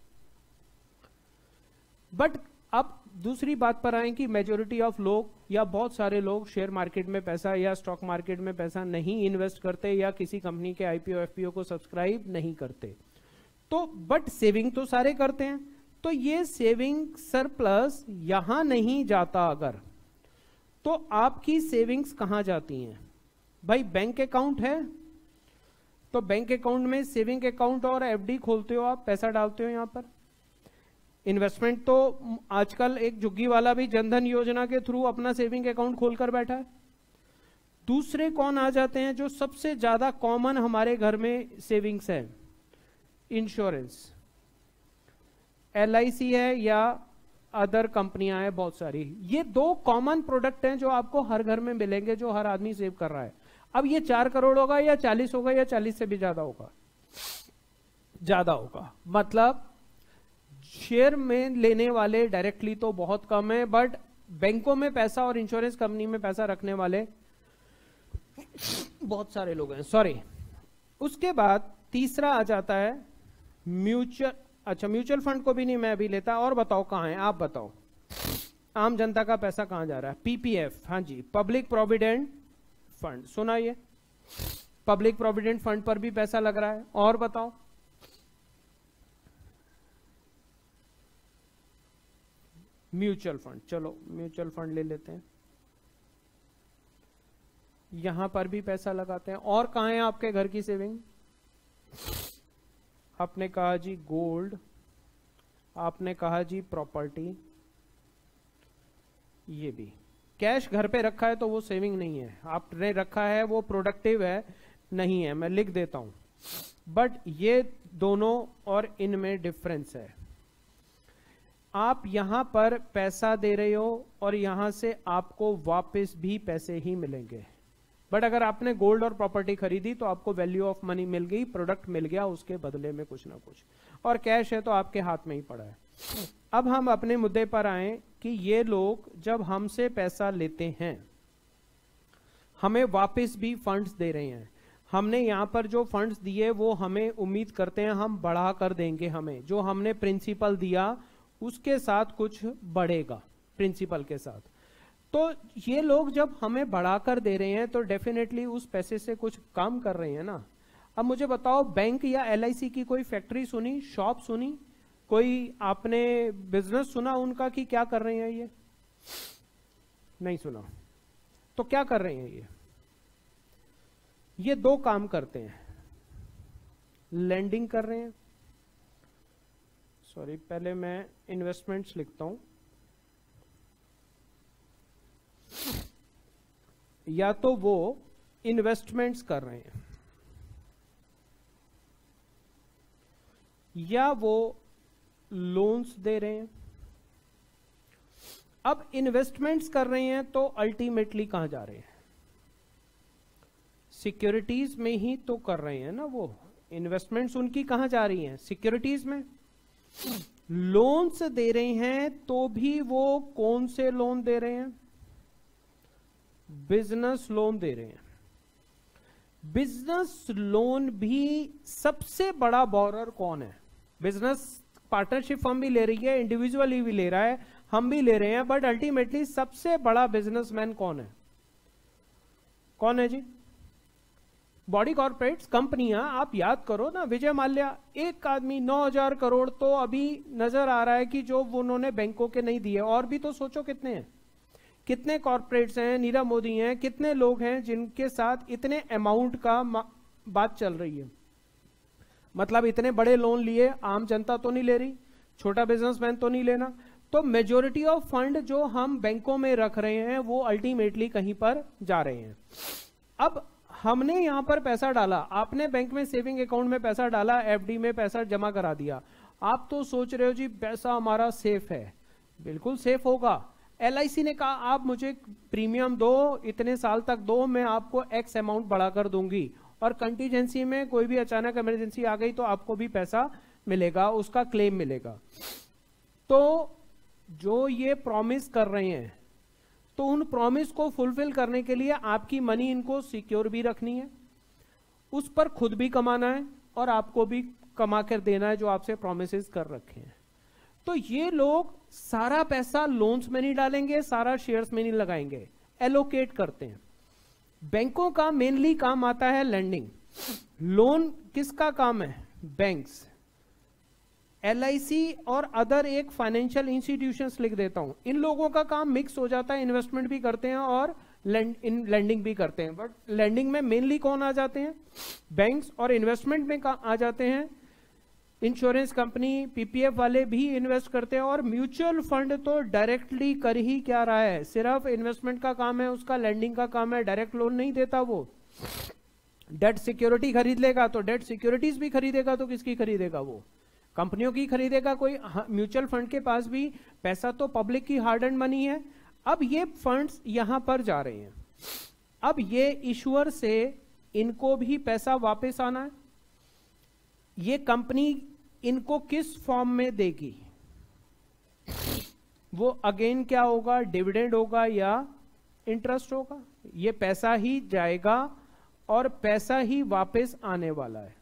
बट अब दूसरी बात पर आए कि मेजॉरिटी ऑफ लोग या बहुत सारे लोग शेयर मार्केट में पैसा या स्टॉक मार्केट में पैसा नहीं इन्वेस्ट करते या किसी कंपनी के आईपीओ, एफपीओ को सब्सक्राइब नहीं करते, तो बट सेविंग तो सारे करते हैं। तो ये सेविंग सरप्लस यहां नहीं जाता अगर, तो आपकी सेविंग्स कहां जाती हैं? भाई बैंक अकाउंट है तो बैंक अकाउंट में सेविंग अकाउंट और एफडी खोलते हो, आप पैसा डालते हो यहां पर। इन्वेस्टमेंट तो आजकल एक झुग्गी वाला भी जनधन योजना के थ्रू अपना सेविंग अकाउंट खोलकर बैठा है। दूसरे कौन आ जाते हैं जो सबसे ज्यादा कॉमन हमारे घर में सेविंग्स है? इंश्योरेंस, एलआईसी है या अदर कंपनियां हैं बहुत सारी। ये दो कॉमन प्रोडक्ट हैं जो आपको हर घर में मिलेंगे, जो हर आदमी सेव कर रहा है। अब ये 4 करोड़ होगा या 40 होगा या 40 से भी ज्यादा होगा? ज्यादा होगा। मतलब शेयर में लेने वाले डायरेक्टली तो बहुत कम है, बट बैंकों में पैसा और इंश्योरेंस कंपनी में पैसा रखने वाले बहुत सारे लोग हैं। सॉरी। उसके बाद तीसरा आ जाता है म्यूचुअल। अच्छा, म्यूचुअल फंड को भी नहीं मैं अभी लेता। और बताओ कहां है? आप बताओ आम जनता का पैसा कहां जा रहा है? पीपीएफ, हाँ जी, पब्लिक प्रोविडेंट फंड। सुना ये? पब्लिक प्रोविडेंट फंड पर भी पैसा लग रहा है। और बताओ? Mutual fund. चलो म्यूचुअल फंड ले लेते हैं, यहां पर भी पैसा लगाते हैं। और कहां है आपके घर की सेविंग? आपने कहा जी गोल्ड, आपने कहा जी प्रॉपर्टी, ये भी कैश घर पे रखा है तो वो सेविंग नहीं है। आपने रखा है वो प्रोडक्टिव है नहीं है, मैं लिख देता हूं। बट ये दोनों और इनमें डिफरेंस है। आप यहां पर पैसा दे रहे हो और यहां से आपको वापस भी पैसे ही मिलेंगे। बट अगर आपने गोल्ड और प्रॉपर्टी खरीदी तो आपको वैल्यू ऑफ मनी मिल गई, प्रोडक्ट मिल गया उसके बदले में कुछ ना कुछ, और कैश है तो आपके हाथ में ही पड़ा है। अब हम अपने मुद्दे पर आए कि ये लोग जब हमसे पैसा लेते हैं हमें वापस भी फंड्स दे रहे हैं। हमने यहाँ पर जो फंड्स दिए वो हमें उम्मीद करते हैं हम बढ़ा कर देंगे, हमें जो हमने प्रिंसिपल दिया उसके साथ कुछ बढ़ेगा प्रिंसिपल के साथ। तो ये लोग जब हमें बढ़ाकर दे रहे हैं तो डेफिनेटली उस पैसे से कुछ काम कर रहे हैं ना। अब मुझे बताओ, बैंक या LIC की कोई फैक्ट्री सुनी, शॉप सुनी, कोई आपने बिजनेस सुना उनका कि क्या कर रहे हैं ये? नहीं सुना। तो क्या कर रहे हैं ये दो काम करते हैं, लेंडिंग कर रहे हैं। सॉरी, पहले मैं इन्वेस्टमेंट्स लिखता हूं। या तो वो इन्वेस्टमेंट्स कर रहे हैं या वो लोन्स दे रहे हैं। अब इन्वेस्टमेंट्स कर रहे हैं तो अल्टीमेटली कहां जा रहे हैं? सिक्योरिटीज में ही तो कर रहे हैं ना। वो इन्वेस्टमेंट्स उनकी कहां जा रही हैं? सिक्योरिटीज में। लोन्स दे रहे हैं तो भी वो कौन से लोन दे रहे हैं? बिजनेस लोन दे रहे हैं। बिजनेस लोन भी सबसे बड़ा बोरर कौन है? बिजनेस पार्टनरशिप फर्म भी ले रही है, इंडिविजुअली भी ले रहा है, हम भी ले रहे हैं, बट अल्टीमेटली सबसे बड़ा बिजनेसमैन कौन है? कौन है जी? बॉडी कॉर्पोरेट्स, कंपनियां। आप याद करो ना, विजय माल्या एक आदमी 9,000 करोड़ तो अभी नजर आ रहा है कि जो उन्होंने बैंकों के नहीं दिए। और भी तो सोचो कितने हैं, कितने कॉर्पोरेट्स हैं, नीरव मोदी हैं, कितने लोग हैं जिनके साथ इतने अमाउंट का बात चल रही है। मतलब इतने बड़े लोन लिए, आम जनता तो नहीं ले रही, छोटा बिजनेसमैन तो नहीं लेना। तो मेजॉरिटी ऑफ फंड जो हम बैंकों में रख रहे हैं वो अल्टीमेटली कहीं पर जा रहे हैं। अब हमने यहां पर पैसा डाला, आपने बैंक में सेविंग अकाउंट में पैसा डाला, FD में पैसा जमा करा दिया। आप तो सोच रहे हो जी पैसा हमारा सेफ है। बिल्कुल सेफ होगा। LIC ने कहा आप मुझे प्रीमियम दो, इतने साल तक दो, मैं आपको X अमाउंट बढ़ाकर दूंगी, और कंटीजेंसी में कोई भी अचानक इमरजेंसी आ गई तो आपको भी पैसा मिलेगा, उसका क्लेम मिलेगा। तो जो ये प्रॉमिस कर रहे हैं तो उन प्रॉमिस को फुलफिल करने के लिए आपकी मनी इनको सिक्योर भी रखनी है, उस पर खुद भी कमाना है और आपको भी कमा कर देना है जो आपसे प्रॉमिसेस कर रखे हैं। तो ये लोग सारा पैसा लोन्स में नहीं डालेंगे, सारा शेयर्स में नहीं लगाएंगे, एलोकेट करते हैं। बैंकों का मेनली काम आता है लेंडिंग। लोन किसका काम है? बैंक्स। LIC और अदर एक फाइनेंशियल इंस्टीट्यूशंस लिख देता हूं, इन लोगों का काम मिक्स हो जाता है, इन्वेस्टमेंट भी करते हैं और लेंडिंग भी करते हैं। बट लेंडिंग में मेनली कौन आ जाते हैं? बैंक्स। और इन्वेस्टमेंट में आ जाते हैं इंश्योरेंस कंपनी, PPF वाले भी इन्वेस्ट करते हैं। और म्यूचुअल फंड तो डायरेक्टली कर ही क्या रहा है, सिर्फ इन्वेस्टमेंट का काम है, उसका लेंडिंग का काम है, डायरेक्ट लोन नहीं देता। वो डेट सिक्योरिटी खरीद लेगा तो डेट सिक्योरिटीज भी खरीदेगा, तो किसकी खरीदेगा? वो कंपनियों की खरीदेगा। कोई म्यूचुअल फंड के पास भी पैसा तो पब्लिक की हार्ड एंड मनी है। अब ये फंड्स यहां पर जा रहे हैं, अब ये इश्यूअर से इनको भी पैसा वापस आना है। ये कंपनी इनको किस फॉर्म में देगी? वो अगेन क्या होगा? डिविडेंड होगा या इंटरेस्ट होगा? ये पैसा ही जाएगा और पैसा ही वापस आने वाला है।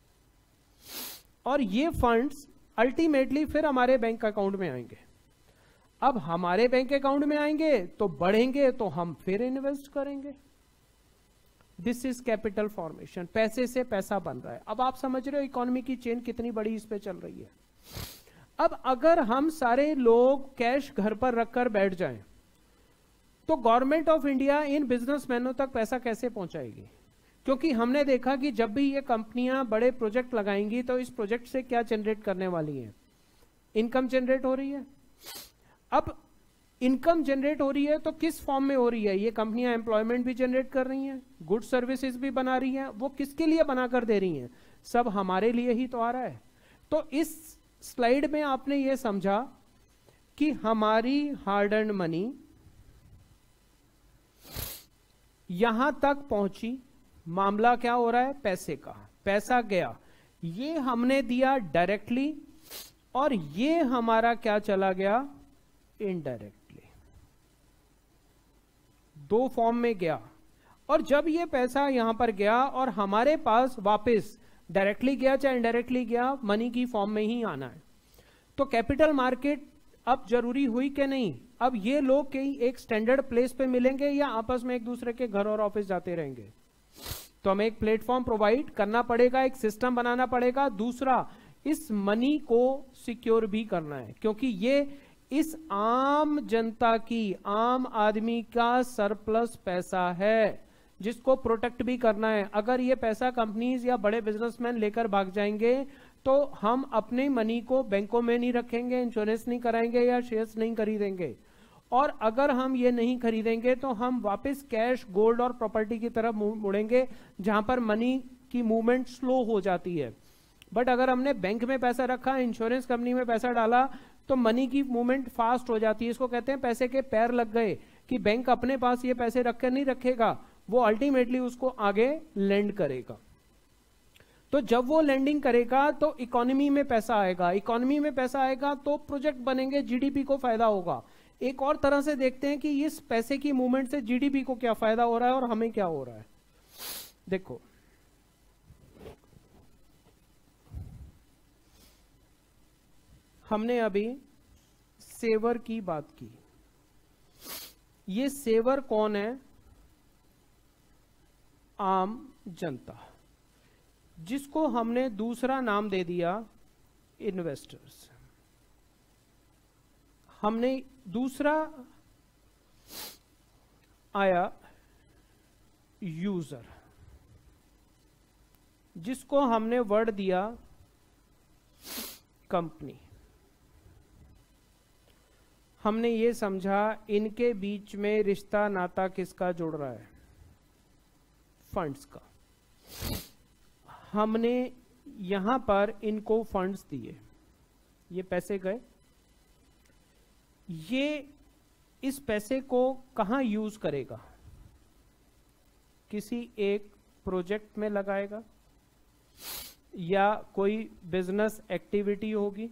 और ये फंड्स अल्टीमेटली फिर हमारे बैंक अकाउंट में आएंगे। अब हमारे बैंक अकाउंट में आएंगे तो बढ़ेंगे तो हम फिर इन्वेस्ट करेंगे। This is capital formation. पैसे से पैसा बन रहा है। अब आप समझ रहे हो इकोनॉमी की चेन कितनी बड़ी इस पे चल रही है। अब अगर हम सारे लोग कैश घर पर रखकर बैठ जाएं तो गवर्नमेंट ऑफ इंडिया इन बिजनेसमैनों तक पैसा कैसे पहुंचाएगी? क्योंकि हमने देखा कि जब भी ये कंपनियां बड़े प्रोजेक्ट लगाएंगी तो इस प्रोजेक्ट से क्या जनरेट करने वाली हैं? इनकम जनरेट हो रही है। अब इनकम जनरेट हो रही है तो किस फॉर्म में हो रही है? ये कंपनियां एम्प्लॉयमेंट भी जनरेट कर रही हैं, गुड सर्विसेज भी बना रही हैं। वो किसके लिए बनाकर दे रही हैं? सब हमारे लिए ही तो आ रहा है। तो इस स्लाइड में आपने ये समझा कि हमारी हार्ड अर्न्ड मनी यहां तक पहुंची। मामला क्या हो रहा है? पैसे का। पैसा गया, ये हमने दिया डायरेक्टली और ये हमारा क्या चला गया? इनडायरेक्टली। दो फॉर्म में गया और जब ये पैसा यहां पर गया और हमारे पास वापस डायरेक्टली गया चाहे इनडायरेक्टली गया, मनी की फॉर्म में ही आना है। तो कैपिटल मार्केट अब जरूरी हुई कि नहीं? अब ये लोग कहीं एक स्टैंडर्ड प्लेस पे मिलेंगे या आपस में एक दूसरे के घर और ऑफिस जाते रहेंगे? तो हमें एक प्लेटफॉर्म प्रोवाइड करना पड़ेगा, एक सिस्टम बनाना पड़ेगा। दूसरा, इस मनी को सिक्योर भी करना है, क्योंकि ये इस आम जनता की, आम आदमी का सरप्लस पैसा है जिसको प्रोटेक्ट भी करना है। अगर ये पैसा कंपनीज या बड़े बिजनेसमैन लेकर भाग जाएंगे तो हम अपने मनी को बैंकों में नहीं रखेंगे, इंश्योरेंस नहीं कराएंगे या शेयर्स नहीं खरीदेंगे। और अगर हम ये नहीं खरीदेंगे तो हम वापस कैश, गोल्ड और प्रॉपर्टी की तरफ मुड़ेंगे, जहां पर मनी की मूवमेंट स्लो हो जाती है। बट अगर हमने बैंक में पैसा रखा, इंश्योरेंस कंपनी में पैसा डाला, तो मनी की मूवमेंट फास्ट हो जाती है। इसको कहते हैं पैसे के पैर लग गए, कि बैंक अपने पास ये पैसे रख कर नहीं रखेगा, वो अल्टीमेटली उसको आगे लेंड करेगा। तो जब वो लेंडिंग करेगा तो इकोनॉमी में पैसा आएगा, इकोनॉमी में पैसा आएगा तो प्रोजेक्ट बनेंगे, जीडीपी को फायदा होगा। एक और तरह से देखते हैं कि इस पैसे की मूवमेंट से जीडीपी को क्या फायदा हो रहा है और हमें क्या हो रहा है। देखो, हमने अभी सेवर की बात की। ये सेवर कौन है? आम जनता, जिसको हमने दूसरा नाम दे दिया इन्वेस्टर्स। हमने दूसरा आया यूजर, जिसको हमने वर्ड दिया कंपनी। हमने ये समझा इनके बीच में रिश्ता नाता किसका जुड़ रहा है? फंड्स का। हमने यहां पर इनको फंड्स दिए, ये पैसे गए, ये इस पैसे को कहां यूज करेगा? किसी एक प्रोजेक्ट में लगाएगा या कोई बिजनेस एक्टिविटी होगी।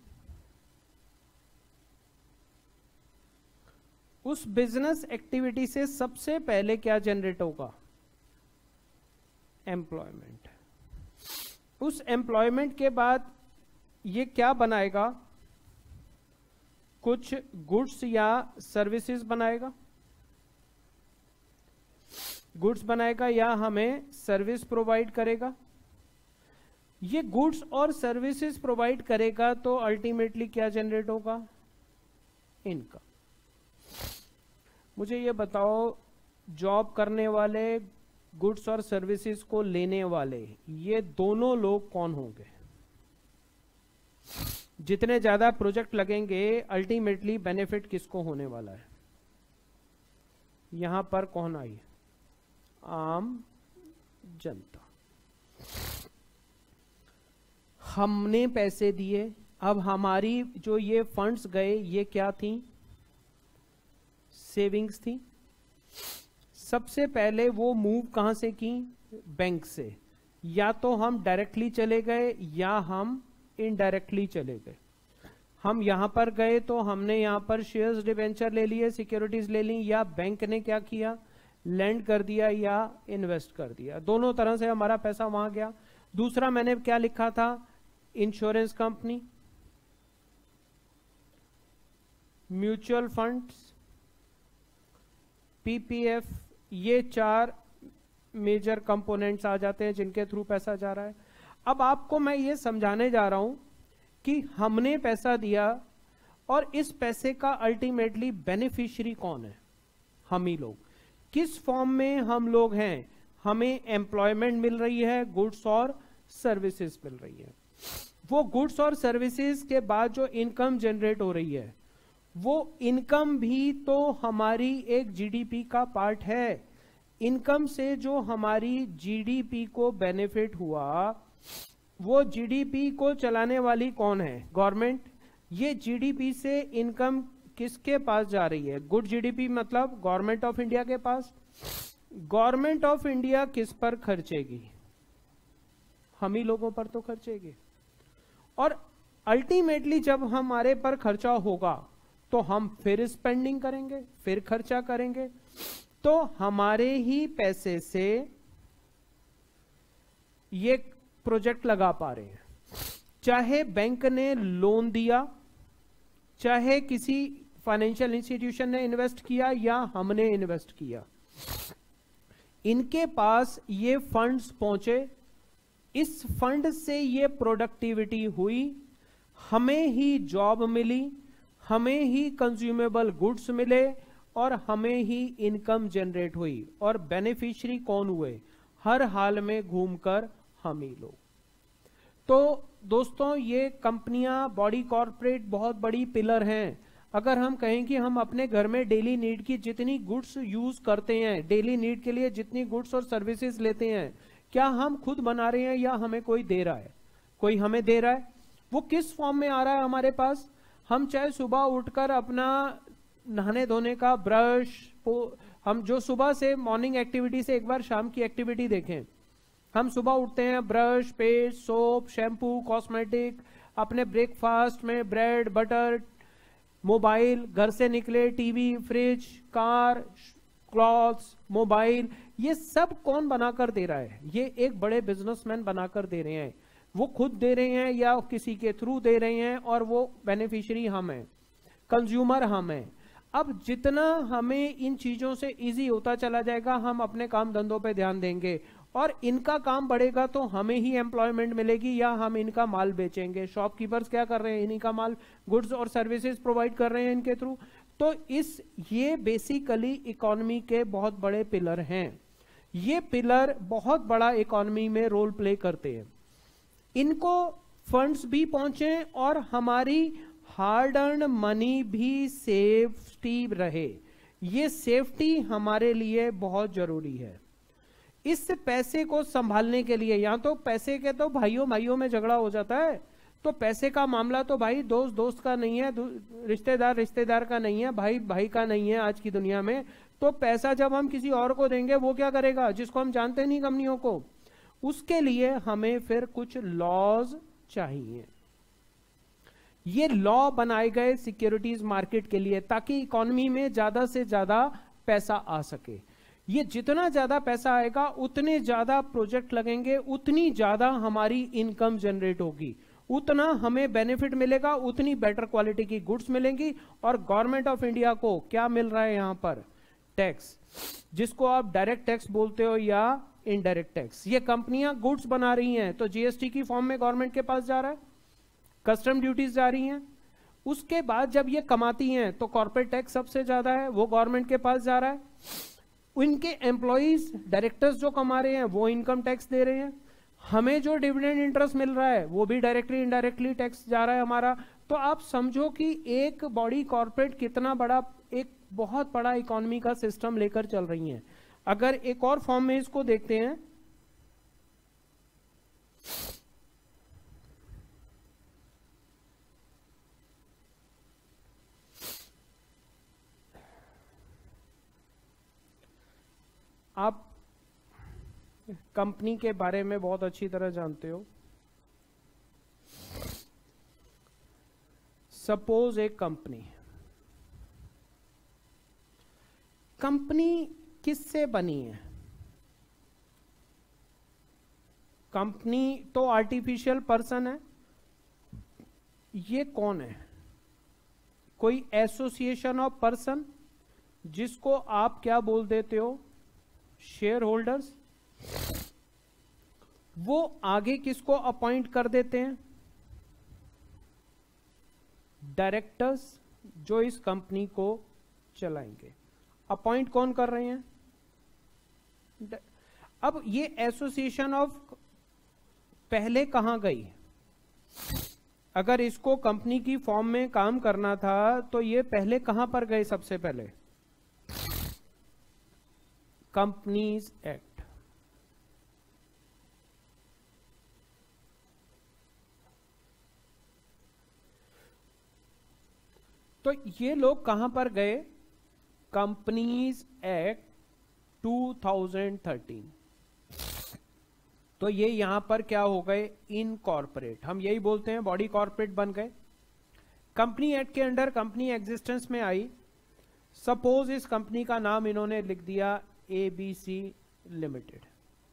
उस बिजनेस एक्टिविटी से सबसे पहले क्या जनरेट होगा? एम्प्लॉयमेंट। उस एम्प्लॉयमेंट के बाद ये क्या बनाएगा? कुछ गुड्स या सर्विसेज बनाएगा, गुड्स बनाएगा या हमें सर्विस प्रोवाइड करेगा। ये गुड्स और सर्विसेज प्रोवाइड करेगा तो अल्टीमेटली क्या जनरेट होगा? इनकम। मुझे ये बताओ, जॉब करने वाले, गुड्स और सर्विसेज को लेने वाले, ये दोनों लोग कौन होंगे? जितने ज्यादा प्रोजेक्ट लगेंगे अल्टीमेटली बेनिफिट किसको होने वाला है? यहां पर कौन आई? आम जनता। हमने पैसे दिए, अब हमारी जो ये फंड्स गए, ये क्या थी? सेविंग्स थी। सबसे पहले वो मूव कहां से की? बैंक से। या तो हम डायरेक्टली चले गए या हम इनडायरेक्टली चले गए। हम यहां पर गए तो हमने यहां पर शेयर्स, डिबेंचर ले लिए, सिक्योरिटीज ले ली, या बैंक ने क्या किया? लैंड कर दिया या इन्वेस्ट कर दिया। दोनों तरह से हमारा पैसा वहां गया। दूसरा मैंने क्या लिखा था? Insurance company, mutual funds, PPF, ये 4 मेजर कंपोनेंट्स आ जाते हैं जिनके थ्रू पैसा जा रहा है। अब आपको मैं ये समझाने जा रहा हूं कि हमने पैसा दिया और इस पैसे का अल्टीमेटली बेनिफिशियरी कौन है? हम ही लोग। किस फॉर्म में हम लोग हैं? हमें एम्प्लॉयमेंट मिल रही है, गुड्स और सर्विसेज मिल रही है। वो गुड्स और सर्विसेज के बाद जो इनकम जनरेट हो रही है, वो इनकम भी तो हमारी एक जीडीपी का पार्ट है। इनकम से जो हमारी जीडीपी को बेनिफिट हुआ, वो जीडीपी को चलाने वाली कौन है? गवर्नमेंट। ये जीडीपी से इनकम किसके पास जा रही है? गुड जीडीपी मतलब गवर्नमेंट ऑफ इंडिया के पास। गवर्नमेंट ऑफ इंडिया किस पर खर्चेगी? हम ही लोगों पर तो खर्चेगी। और अल्टीमेटली जब हमारे पर खर्चा होगा तो हम फिर स्पेंडिंग करेंगे, फिर खर्चा करेंगे। तो हमारे ही पैसे से ये प्रोजेक्ट लगा पा रहे हैं, चाहे बैंक ने लोन दिया, चाहे किसी फाइनेंशियल इंस्टीट्यूशन ने इन्वेस्ट किया या हमने इन्वेस्ट किया, इनके पास ये फंड्स पहुंचे, इस फंड से ये प्रोडक्टिविटी हुई, हमें ही जॉब मिली, हमें ही कंज्यूमेबल गुड्स मिले और हमें ही इनकम जनरेट हुई। और बेनिफिशियरी कौन हुए? हर हाल में घूमकर हम ही लोग। तो दोस्तों, ये कंपनियां, बॉडी कॉर्पोरेट बहुत बड़ी पिलर हैं। अगर हम कहें कि हम अपने घर में डेली नीड की जितनी गुड्स यूज करते हैं, डेली नीड के लिए जितनी गुड्स और सर्विसेज लेते हैं, क्या हम खुद बना रहे हैं या हमें कोई दे रहा है? कोई हमें दे रहा है। वो किस फॉर्म में आ रहा है हमारे पास? हम चाहे सुबह उठकर अपना नहाने धोने का ब्रश, हम जो सुबह से मॉर्निंग एक्टिविटी से एक बार शाम की एक्टिविटी देखें, हम सुबह उठते हैं, brush, paste, soap, shampoo, cosmetic, अपने ब्रेकफास्ट में ब्रेड, बटर, मोबाइल, घर से निकले TV, fridge, car, clothes, mobile, ये सब कौन बनाकर दे रहा है? ये एक बड़े बिजनेसमैन बनाकर दे रहे हैं। वो खुद दे रहे हैं या किसी के थ्रू दे रहे हैं, और वो बेनिफिशियरी हम हैं, कंज्यूमर हम हैं। अब जितना हमें इन चीजों से इजी होता चला जाएगा, हम अपने काम धंधों पे ध्यान देंगे और इनका काम बढ़ेगा तो हमें ही एम्प्लॉयमेंट मिलेगी या हम इनका माल बेचेंगे। शॉपकीपर्स क्या कर रहे हैं? इन्हीं का माल, गुड्स और सर्विसेज प्रोवाइड कर रहे हैं इनके थ्रू। तो ये बेसिकली इकोनॉमी के बहुत बड़े पिलर हैं। ये पिलर बहुत बड़ा इकोनॉमी में रोल प्ले करते हैं। इनको फंड्स भी पहुंचे और हमारी हार्ड अर्न मनी भी सेफ्टी रहे। ये सेफ्टी हमारे लिए बहुत जरूरी है। इस पैसे को संभालने के लिए, यहां तो पैसे के तो भाइयों भाइयों में झगड़ा हो जाता है, तो पैसे का मामला तो भाई दोस्त दोस्त का नहीं है, रिश्तेदार रिश्तेदार का नहीं है, भाई भाई का नहीं है आज की दुनिया में। तो पैसा जब हम किसी और को देंगे, वो क्या करेगा? जिसको हम जानते नहीं, कंपनियों को। उसके लिए हमें फिर कुछ लॉज चाहिए। ये लॉ बनाए गए सिक्योरिटीज मार्केट के लिए, ताकि इकोनॉमी में ज्यादा से ज्यादा पैसा आ सके। ये जितना ज्यादा पैसा आएगा, उतने ज्यादा प्रोजेक्ट लगेंगे, उतनी ज्यादा हमारी इनकम जनरेट होगी, उतना हमें बेनिफिट मिलेगा, उतनी बेटर क्वालिटी की गुड्स मिलेंगी। और गवर्नमेंट ऑफ इंडिया को क्या मिल रहा है यहां पर? टैक्स, जिसको आप डायरेक्ट टैक्स बोलते हो या इनडायरेक्ट टैक्स। ये कंपनियां गुड्स बना रही हैं तो जीएसटी की फॉर्म में गवर्नमेंट के पास जा रहा है, कस्टम ड्यूटीज जा रही हैं। उसके बाद जब ये कमाती हैं तो कॉर्पोरेट टैक्स सबसे ज्यादा है, वो गवर्नमेंट के पास जा रहा है। उनके एम्प्लॉइज, डायरेक्टर्स जो कमा रहे हैं, वो इनकम टैक्स दे रहे हैं। हमें जो डिविडेंड इंटरेस्ट मिल रहा है, वो भी डायरेक्टली इनडायरेक्टली टैक्स जा रहा है हमारा। तो आप समझो कि एक बॉडी कॉर्पोरेट कितना बड़ा, एक बहुत बड़ा इकोनॉमी का सिस्टम लेकर चल रही है। अगर एक और फॉर्म में इसको देखते हैं, आप कंपनी के बारे में बहुत अच्छी तरह जानते हो। सपोज एक कंपनी किससे बनी है? कंपनी तो आर्टिफिशियल पर्सन है। ये कौन है? कोई एसोसिएशन ऑफ पर्सन, जिसको आप क्या बोल देते हो? Share holders. वो आगे किसको अपॉइंट कर देते हैं? डायरेक्टर्स, जो इस कंपनी को चलाएंगे। अपॉइंट कौन कर रहे हैं? अब ये एसोसिएशन ऑफ पहले कहां गई? अगर इसको कंपनी की फॉर्म में काम करना था तो ये पहले कहां पर गए? सबसे पहले कंपनीज एक्ट। तो ये लोग कहां पर गए? Companies act 2013। तो ये यहां पर क्या हो गए? इनकॉर्पोरेट। हम यही बोलते हैं, बॉडी कॉर्पोरेट बन गए। कंपनी एक्ट के अंडर कंपनी एग्जिस्टेंस में आई सपोज इस कंपनी का नाम इन्होंने लिख दिया ABC लिमिटेड।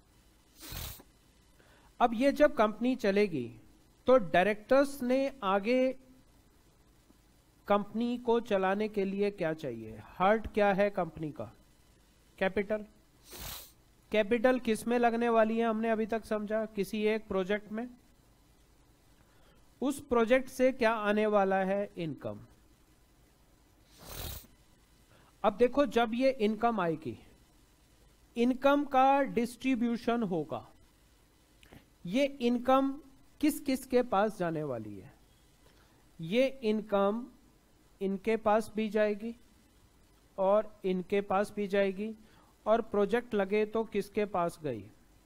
अब ये जब कंपनी चलेगी तो डायरेक्टर्स ने आगे कंपनी को चलाने के लिए क्या चाहिए? हार्ट क्या है कंपनी का? कैपिटल। कैपिटल किस में लगने वाली है? हमने अभी तक समझा किसी एक प्रोजेक्ट में। उस प्रोजेक्ट से क्या आने वाला है? इनकम। अब देखो, जब ये इनकम आएगी, इनकम का डिस्ट्रीब्यूशन होगा। ये इनकम किस किस के पास जाने वाली है? ये इनकम इनके पास भी जाएगी और इनके पास भी जाएगी, और प्रोजेक्ट लगे तो किसके पास गई?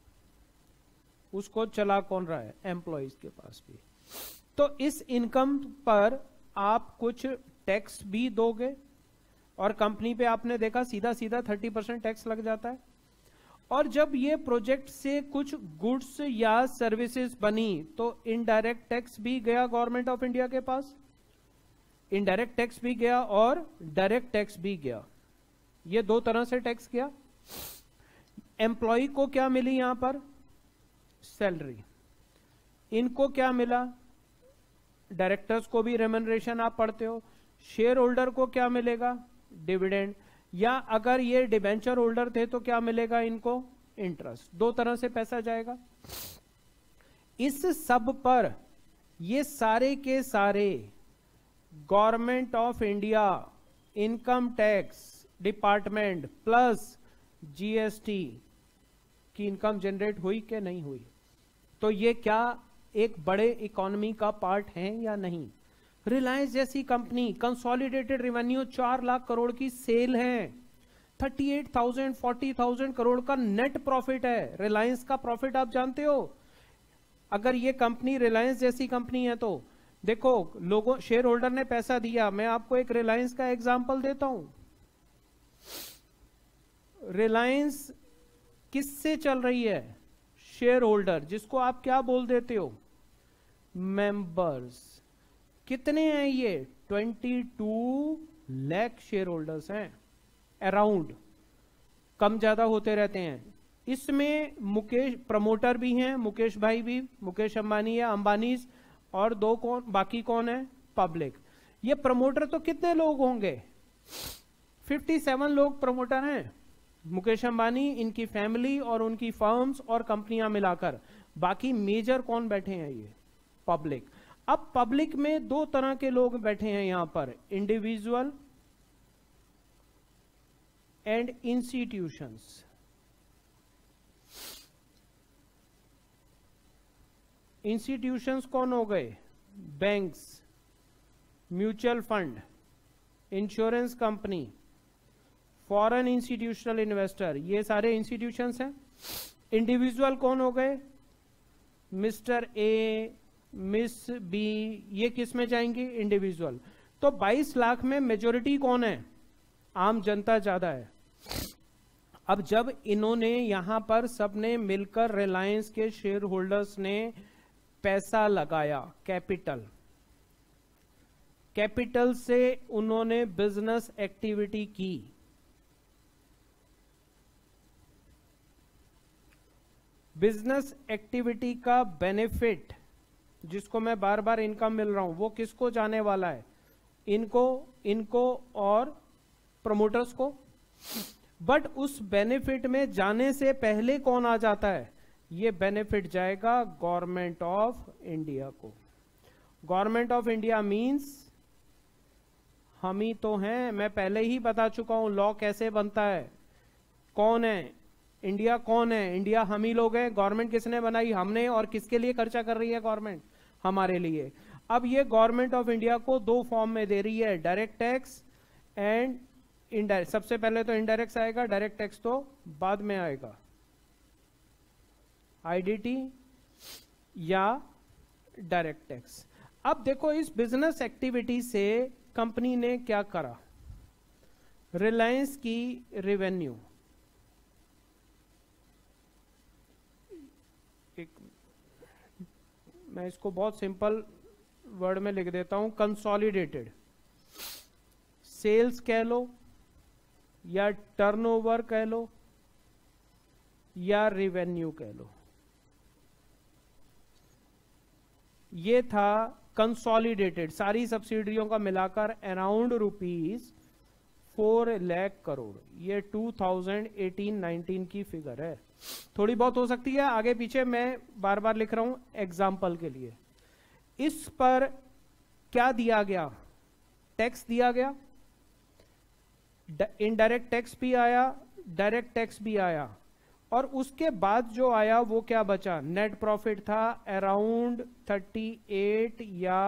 उसको चला कौन रहा है? एम्प्लॉइज के पास भी। तो इस इनकम पर आप कुछ टैक्स भी दोगे, और कंपनी पे आपने देखा सीधा सीधा 30% टैक्स लग जाता है। और जब ये प्रोजेक्ट से कुछ गुड्स या सर्विसेज बनी तो इनडायरेक्ट टैक्स भी गया गवर्नमेंट ऑफ इंडिया के पास, इनडायरेक्ट टैक्स भी गया और डायरेक्ट टैक्स भी गया। ये दो तरह से टैक्स गया। एम्प्लॉय को क्या मिली यहां पर? सैलरी। इनको क्या मिला? डायरेक्टर्स को भी रेम्यूनरेशन आप पढ़ते हो। शेयर होल्डर को क्या मिलेगा? डिविडेंड। या अगर ये डिबेंचर होल्डर थे तो क्या मिलेगा इनको? इंटरेस्ट। दो तरह से पैसा जाएगा। इस सब पर ये सारे के सारे government of India income tax department plus GST की इनकम जनरेट हुई कि नहीं हुई? तो ये क्या एक बड़े इकोनॉमी का पार्ट है या नहीं? रिलायंस जैसी company, consolidated revenue 4 lakh crore की सेल है, 38,000 40,000 करोड़ का नेट प्रॉफिट है। रिलायंस का प्रॉफिट आप जानते हो? अगर ये कंपनी रिलायंस जैसी कंपनी है तो देखो, लोगों, शेयर होल्डर ने पैसा दिया। मैं आपको एक रिलायंस का एग्जांपल देता हूं। रिलायंस किससे चल रही है? शेयर होल्डर, जिसको आप क्या बोल देते हो? मेंबर्स। कितने हैं ये? 22 लाख शेयर होल्डर्स हैं अराउंड, कम ज्यादा होते रहते हैं। इसमें मुकेश प्रमोटर भी हैं, मुकेश भाई भी, मुकेश अंबानी या अंबानीज, और दो कौन, बाकी कौन है? पब्लिक। ये प्रमोटर तो कितने लोग होंगे? 57 लोग प्रमोटर हैं। मुकेश अंबानी, इनकी फैमिली और उनकी फर्म्स और कंपनियां मिलाकर। बाकी मेजर कौन बैठे हैं? ये पब्लिक। अब पब्लिक में दो तरह के लोग बैठे हैं यहां पर, इंडिविजुअल एंड इंस्टीट्यूशंस। इंस्टीट्यूशंस कौन हो गए? Banks, mutual fund, insurance company, foreign institutional investor, ये सारे इंस्टीट्यूशंस हैं। इंडिविजुअल कौन हो गए? मिस्टर ए, मिस बी, ये किस में जाएंगे? इंडिविजुअल। तो 22 लाख में मेजोरिटी कौन है? आम जनता ज्यादा है। अब जब इन्होंने यहां पर सबने मिलकर, रिलायंस के शेयर होल्डर्स ने पैसा लगाया, कैपिटल, कैपिटल से उन्होंने बिजनेस एक्टिविटी की। बिजनेस एक्टिविटी का बेनिफिट, जिसको मैं बार बार इनकम मिल रहा हूं, वो किसको जाने वाला है? इनको, इनको और प्रमोटर्स को। बट उस बेनिफिट में जाने से पहले कौन आ जाता है? ये बेनिफिट जाएगा गवर्नमेंट ऑफ इंडिया को। गवर्नमेंट ऑफ इंडिया मींस हम ही तो हैं। मैं पहले ही बता चुका हूं लॉ कैसे बनता है। कौन है इंडिया? कौन है इंडिया? हम ही लोग हैं। गवर्नमेंट किसने बनाई? हमने। और किसके लिए खर्चा कर रही है गवर्नमेंट? हमारे लिए। अब ये गवर्नमेंट ऑफ इंडिया को दो फॉर्म में दे रही है, डायरेक्ट टैक्स एंड इनडायरेक्ट। सबसे पहले तो इनडायरेक्ट आएगा, डायरेक्ट टैक्स तो बाद में आएगा, आईडीटी या डायरेक्ट टैक्स। अब देखो, इस बिजनेस एक्टिविटी से कंपनी ने क्या करा? रिलायंस की रेवेन्यू, मैं इसको बहुत सिंपल वर्ड में लिख देता हूं, कंसोलिडेटेड सेल्स कह लो, या टर्नओवर कह लो या रेवेन्यू कह लो। ये था कंसोलिडेटेड सारी सब्सिडियरियों का मिलाकर अराउंड ₹4 लाख करोड़। ये 2018-19 की फिगर है, थोड़ी बहुत हो सकती है आगे पीछे, मैं बार बार लिख रहा हूं एग्जाम्पल के लिए। इस पर क्या दिया गया? टैक्स दिया गया, इनडायरेक्ट टैक्स भी आया, डायरेक्ट टैक्स भी आया, और उसके बाद जो आया वो क्या बचा? नेट प्रॉफिट था अराउंड 38 या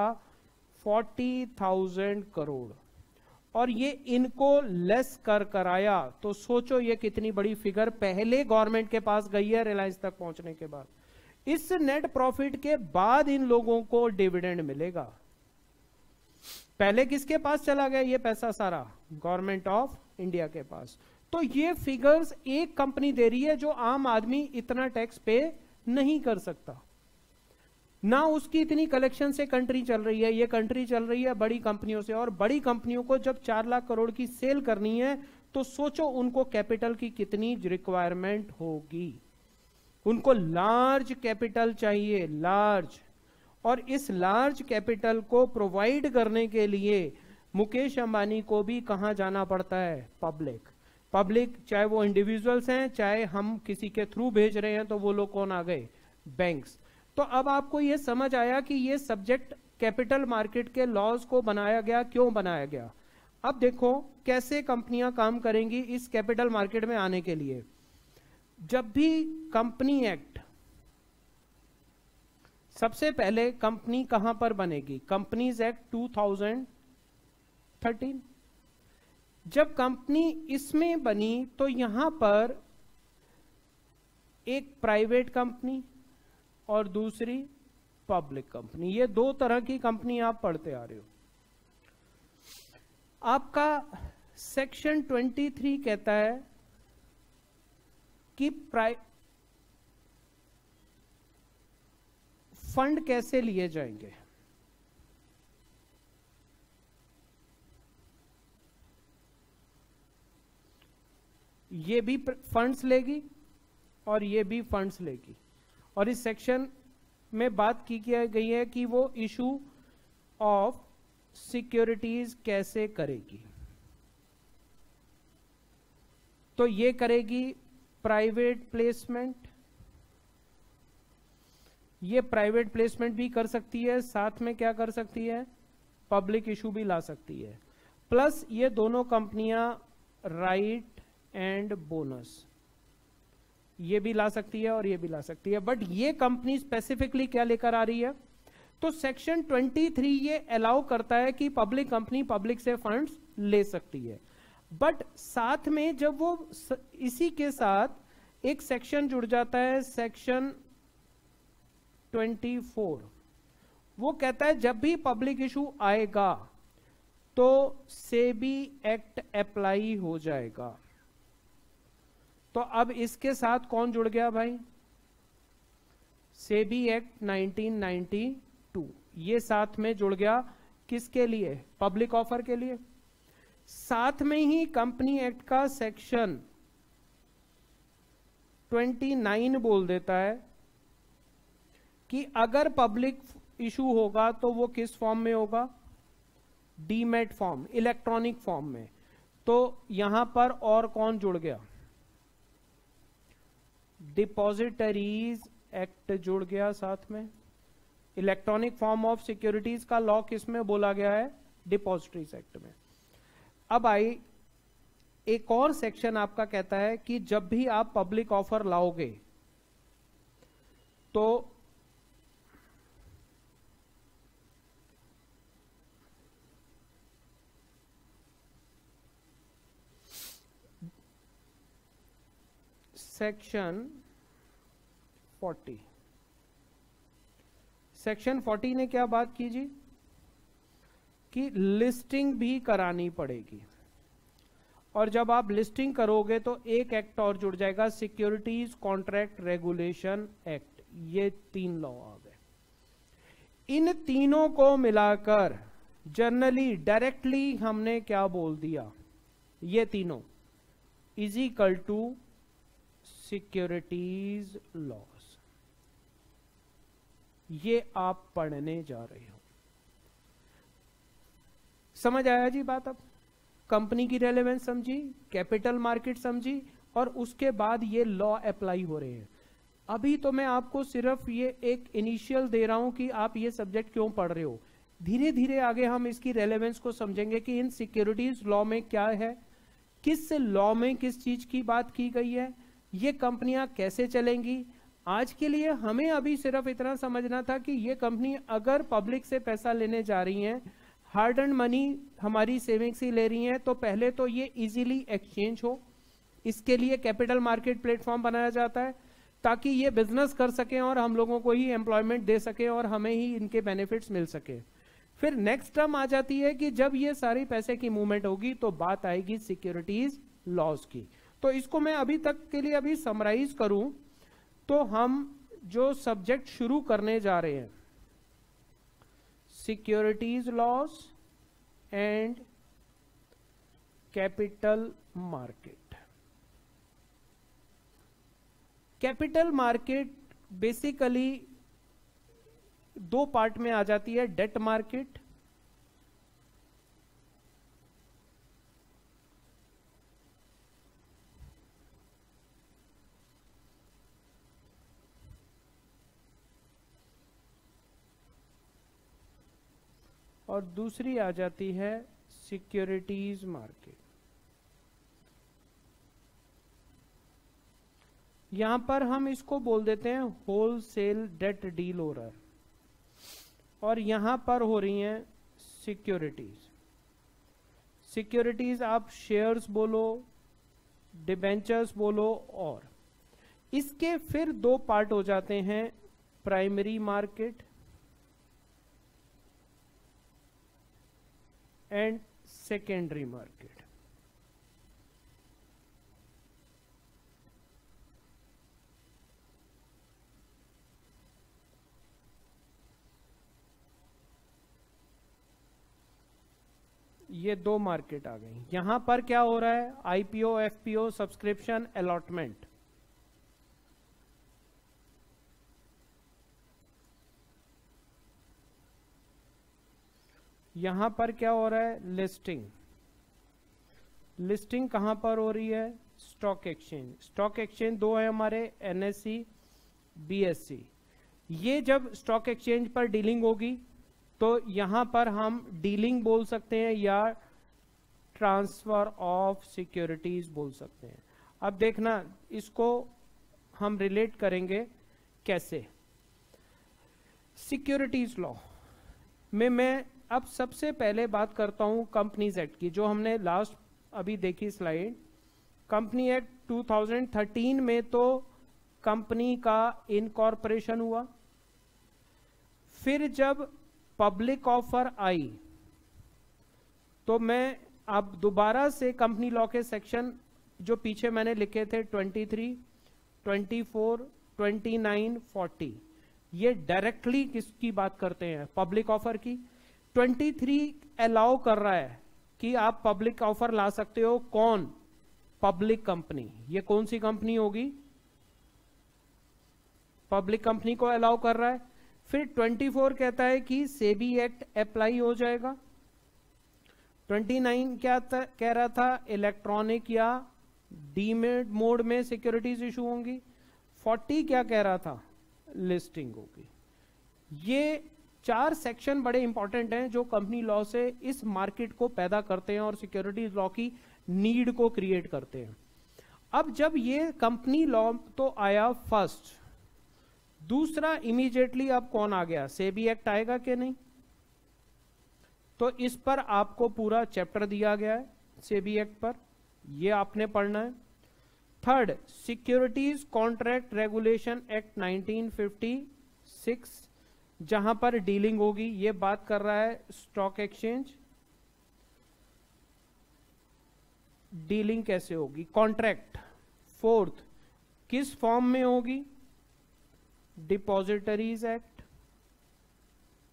40,000 करोड़, और ये इनको लेस कर आया। तो सोचो ये कितनी बड़ी फिगर पहले गवर्नमेंट के पास गई है रिलायंस तक पहुंचने के बाद। इस नेट प्रॉफिट के बाद इन लोगों को डिविडेंड मिलेगा। पहले किसके पास चला गया ये पैसा? सारा गवर्नमेंट ऑफ इंडिया के पास। तो ये फिगर्स एक कंपनी दे रही है जो आम आदमी इतना टैक्स पे नहीं कर सकता, ना उसकी इतनी कलेक्शन से कंट्री चल रही है। ये कंट्री चल रही है बड़ी कंपनियों से, और बड़ी कंपनियों को जब 4 लाख करोड़ की सेल करनी है तो सोचो उनको कैपिटल की कितनी रिक्वायरमेंट होगी। उनको लार्ज कैपिटल चाहिए, लार्ज। और इस लार्ज कैपिटल को प्रोवाइड करने के लिए मुकेश अंबानी को भी कहां जाना पड़ता है? पब्लिक, चाहे वो इंडिविजुअल्स हैं चाहे हम किसी के थ्रू भेज रहे हैं, तो वो लोग कौन आ गए? बैंक्स। तो अब आपको ये समझ आया कि ये सब्जेक्ट कैपिटल मार्केट के लॉज को बनाया गया, क्यों बनाया गया। अब देखो कैसे कंपनियां काम करेंगी इस कैपिटल मार्केट में आने के लिए। जब भी कंपनी एक्ट, सबसे पहले कंपनी कहां पर बनेगी? Companies act 2013। जब कंपनी इसमें बनी तो यहां पर एक प्राइवेट कंपनी और दूसरी पब्लिक कंपनी, ये 2 तरह की कंपनी आप पढ़ते आ रहे हो। आपका सेक्शन 23 कहता है कि फंड कैसे लिए जाएंगे। ये भी फंड्स लेगी और ये भी फंड्स लेगी, और इस सेक्शन में बात की गई है कि वो इशू ऑफ सिक्योरिटीज कैसे करेगी। तो ये करेगी प्राइवेट प्लेसमेंट, ये प्राइवेट प्लेसमेंट भी कर सकती है, साथ में क्या कर सकती है? पब्लिक इशू भी ला सकती है। प्लस ये दोनों कंपनियां राइट एंड बोनस ये भी ला सकती है और ये भी ला सकती है। बट ये कंपनी स्पेसिफिकली क्या लेकर आ रही है? तो सेक्शन 23 ये अलाउ करता है कि पब्लिक कंपनी पब्लिक से फंड्स ले सकती है, बट साथ में जब वो इसी के साथ एक सेक्शन जुड़ जाता है, सेक्शन 24, वो कहता है जब भी पब्लिक इशू आएगा तो सेबी एक्ट अप्लाई हो जाएगा। तो अब इसके साथ कौन जुड़ गया भाई? सेबी एक्ट 1992, ये साथ में जुड़ गया। किसके लिए? पब्लिक ऑफर के लिए। साथ में ही कंपनी एक्ट का सेक्शन 29 बोल देता है कि अगर पब्लिक इशू होगा तो वो किस फॉर्म में होगा? डीमैट फॉर्म, इलेक्ट्रॉनिक फॉर्म में। तो यहां पर और कौन जुड़ गया? डिपॉजिटरीज एक्ट जुड़ गया साथ में। इलेक्ट्रॉनिक फॉर्म ऑफ सिक्योरिटीज का लॉ किसमें बोला गया है? डिपॉजिटरीज एक्ट में। अब आई एक और सेक्शन आपका कहता है कि जब भी आप पब्लिक ऑफर लाओगे तो सेक्शन 40, सेक्शन 40 ने क्या बात की जी? कि लिस्टिंग भी करानी पड़ेगी, और जब आप लिस्टिंग करोगे तो एक एक्ट और जुड़ जाएगा, सिक्योरिटीज कॉन्ट्रैक्ट रेगुलेशन एक्ट। ये 3 लॉ आ गए। इन तीनों को मिलाकर जनरली डायरेक्टली हमने क्या बोल दिया? ये तीनों is equal to securities laws. ये आप पढ़ने जा रहे हो। समझ आया जी बात? अब कंपनी की रेलेवेंस समझी, कैपिटल मार्केट समझी, और उसके बाद ये लॉ अप्लाई हो रहे हैं। अभी तो मैं आपको सिर्फ ये एक इनिशियल दे रहा हूं कि आप ये सब्जेक्ट क्यों पढ़ रहे हो। धीरे धीरे आगे हम इसकी रेलेवेंस को समझेंगे कि इन सिक्योरिटीज लॉ में क्या है, किस लॉ में किस चीज की बात की गई है, ये कंपनियां कैसे चलेंगी। आज के लिए हमें अभी सिर्फ इतना समझना था कि ये कंपनी अगर पब्लिक से पैसा लेने जा रही हैं, हार्ड एंड मनी हमारी सेविंग्स ही ले रही हैं, तो पहले तो ये इजीली एक्सचेंज हो। इसके लिए कैपिटल मार्केट प्लेटफॉर्म बनाया जाता है ताकि ये बिजनेस कर सकें और हम लोगों को ही एम्प्लॉयमेंट दे सके और हमें ही इनके बेनिफिट्स मिल सके। फिर नेक्स्ट टर्म आ जाती है कि जब ये सारी पैसे की मूवमेंट होगी तो बात आएगी सिक्योरिटीज लॉस की। तो इसको मैं अभी तक के लिए अभी समराइज करूं तो हम जो सब्जेक्ट शुरू करने जा रहे हैं, securities laws and capital market. Capital market basically दो पार्ट में आ जाती है, डेट मार्केट और दूसरी आ जाती है सिक्योरिटीज मार्केट। यहां पर हम इसको बोल देते हैं होलसेल डेट डील हो रहा है, और यहां पर हो रही हैं सिक्योरिटीज। सिक्योरिटीज आप शेयर्स बोलो, डिबेंचर्स बोलो, और इसके फिर दो पार्ट हो जाते हैं, primary market and secondary market. ये दो मार्केट आ गई। यहां पर क्या हो रहा है, आईपीओ, एफपीओ, सब्सक्रिप्शन, अलॉटमेंट। यहां पर क्या हो रहा है, लिस्टिंग। लिस्टिंग कहां पर हो रही है, स्टॉक एक्सचेंज। स्टॉक एक्सचेंज दो है हमारे, एनएससी, बीएससी। ये जब स्टॉक एक्सचेंज पर डीलिंग होगी तो यहां पर हम डीलिंग बोल सकते हैं या ट्रांसफर ऑफ सिक्योरिटीज बोल सकते हैं। अब देखना इसको हम रिलेट करेंगे कैसे। सिक्योरिटीज लॉ में मैं अब सबसे पहले बात करता हूं कंपनीज एक्ट की, जो हमने लास्ट अभी देखी स्लाइड। कंपनी एक्ट 2013 में तो कंपनी का इनकॉर्पोरेशन हुआ। फिर जब पब्लिक ऑफर आई तो मैं अब दोबारा से कंपनी लॉ के सेक्शन जो पीछे मैंने लिखे थे 23, 24, 29, 40, ये डायरेक्टली किसकी बात करते हैं, पब्लिक ऑफर की। 23 अलाउ कर रहा है कि आप पब्लिक ऑफर ला सकते हो। कौन, पब्लिक कंपनी। ये कौन सी कंपनी होगी, पब्लिक कंपनी को अलाउ कर रहा है। फिर 24 कहता है कि सेबी एक्ट अप्लाई हो जाएगा। 29 क्या कह रहा था, इलेक्ट्रॉनिक या डीमेट मोड में सिक्योरिटीज इशू होंगी। 40 क्या कह रहा था, लिस्टिंग होगी। ये चार सेक्शन बड़े इंपॉर्टेंट हैं जो कंपनी लॉ से इस मार्केट को पैदा करते हैं और सिक्योरिटीज लॉ की नीड को क्रिएट करते हैं। अब जब ये कंपनी लॉ तो आया फर्स्ट, दूसरा इमीडिएटली अब कौन आ गया, सेबी एक्ट आएगा कि नहीं। तो इस पर आपको पूरा चैप्टर दिया गया है सेबी एक्ट पर, ये आपने पढ़ना है। Third, securities contract regulation act 1956, जहां पर डीलिंग होगी। ये बात कर रहा है स्टॉक एक्सचेंज, डीलिंग कैसे होगी, कॉन्ट्रैक्ट। फोर्थ, किस फॉर्म में होगी, डिपॉजिटरीज एक्ट,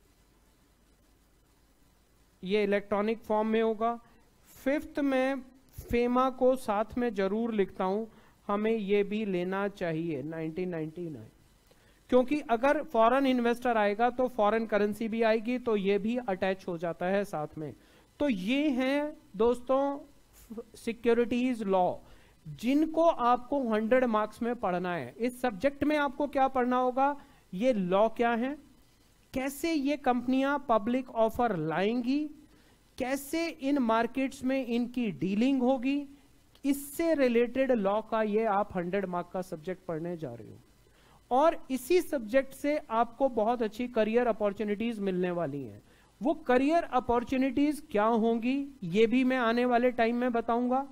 ये इलेक्ट्रॉनिक फॉर्म में होगा। फिफ्थ में फेमा को साथ में जरूर लिखता हूं, हमें ये भी लेना चाहिए 1999, क्योंकि अगर फॉरेन इन्वेस्टर आएगा तो फॉरेन करेंसी भी आएगी, तो ये भी अटैच हो जाता है साथ में। तो ये हैं दोस्तों सिक्योरिटीज लॉ, जिनको आपको 100 मार्क्स में पढ़ना है। इस सब्जेक्ट में आपको क्या पढ़ना होगा, ये लॉ क्या है, कैसे ये कंपनियां पब्लिक ऑफर लाएंगी, कैसे इन मार्केट्स में इनकी डीलिंग होगी, इससे रिलेटेड लॉ का ये आप 100 मार्क का सब्जेक्ट पढ़ने जा रहे हो। और इसी सब्जेक्ट से आपको बहुत अच्छी करियर अपॉर्चुनिटीज मिलने वाली हैं। वो करियर अपॉर्चुनिटीज क्या होंगी ये भी मैं आने वाले टाइम में बताऊंगा।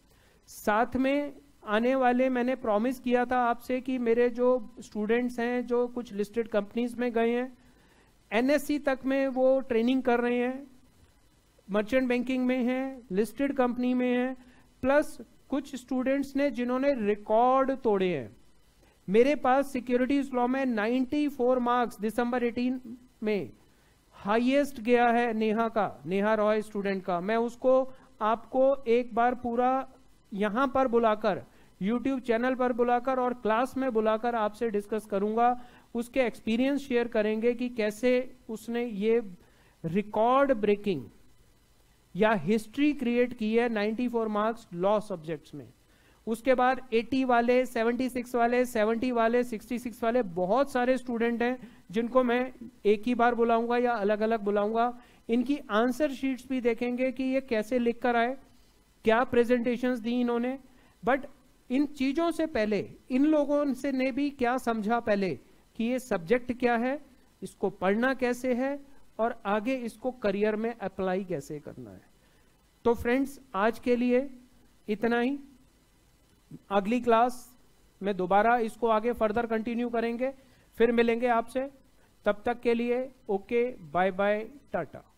साथ में आने वाले, मैंने प्रॉमिस किया था आपसे कि मेरे जो स्टूडेंट्स हैं जो कुछ लिस्टेड कंपनीज में गए हैं, एनएससी तक में वो ट्रेनिंग कर रहे हैं, मर्चेंट बैंकिंग में हैं, लिस्टेड कंपनी में हैं, प्लस कुछ स्टूडेंट्स ने जिन्होंने रिकॉर्ड तोड़े हैं। मेरे पास सिक्योरिटीज लॉ में 94 मार्क्स दिसंबर 18 में हाईएस्ट गया है नेहा का, नेहा रॉय स्टूडेंट का। मैं उसको आपको एक बार पूरा यहां पर बुलाकर, यूट्यूब चैनल पर बुलाकर और क्लास में बुलाकर आपसे डिस्कस करूंगा, उसके एक्सपीरियंस शेयर करेंगे कि कैसे उसने ये रिकॉर्ड ब्रेकिंग या हिस्ट्री क्रिएट की है 94 मार्क्स लॉ सब्जेक्ट्स में। उसके बाद 80 वाले, 76 वाले, 70 वाले, 66 वाले बहुत सारे स्टूडेंट हैं जिनको मैं एक ही बार बुलाऊंगा या अलग अलग बुलाऊंगा। इनकी आंसर शीट्स भी देखेंगे कि ये कैसे लिख कर आए, क्या प्रेजेंटेशंस दी इन्होंने। बट इन चीजों से पहले इन लोगों से ने भी क्या समझा पहले कि ये सब्जेक्ट क्या है, इसको पढ़ना कैसे है और आगे इसको करियर में अप्लाई कैसे करना है। तो फ्रेंड्स आज के लिए इतना ही। अगली क्लास में दोबारा इसको आगे फर्दर कंटिन्यू करेंगे, फिर मिलेंगे आपसे। तब तक के लिए ओके, बाय बाय, टाटा।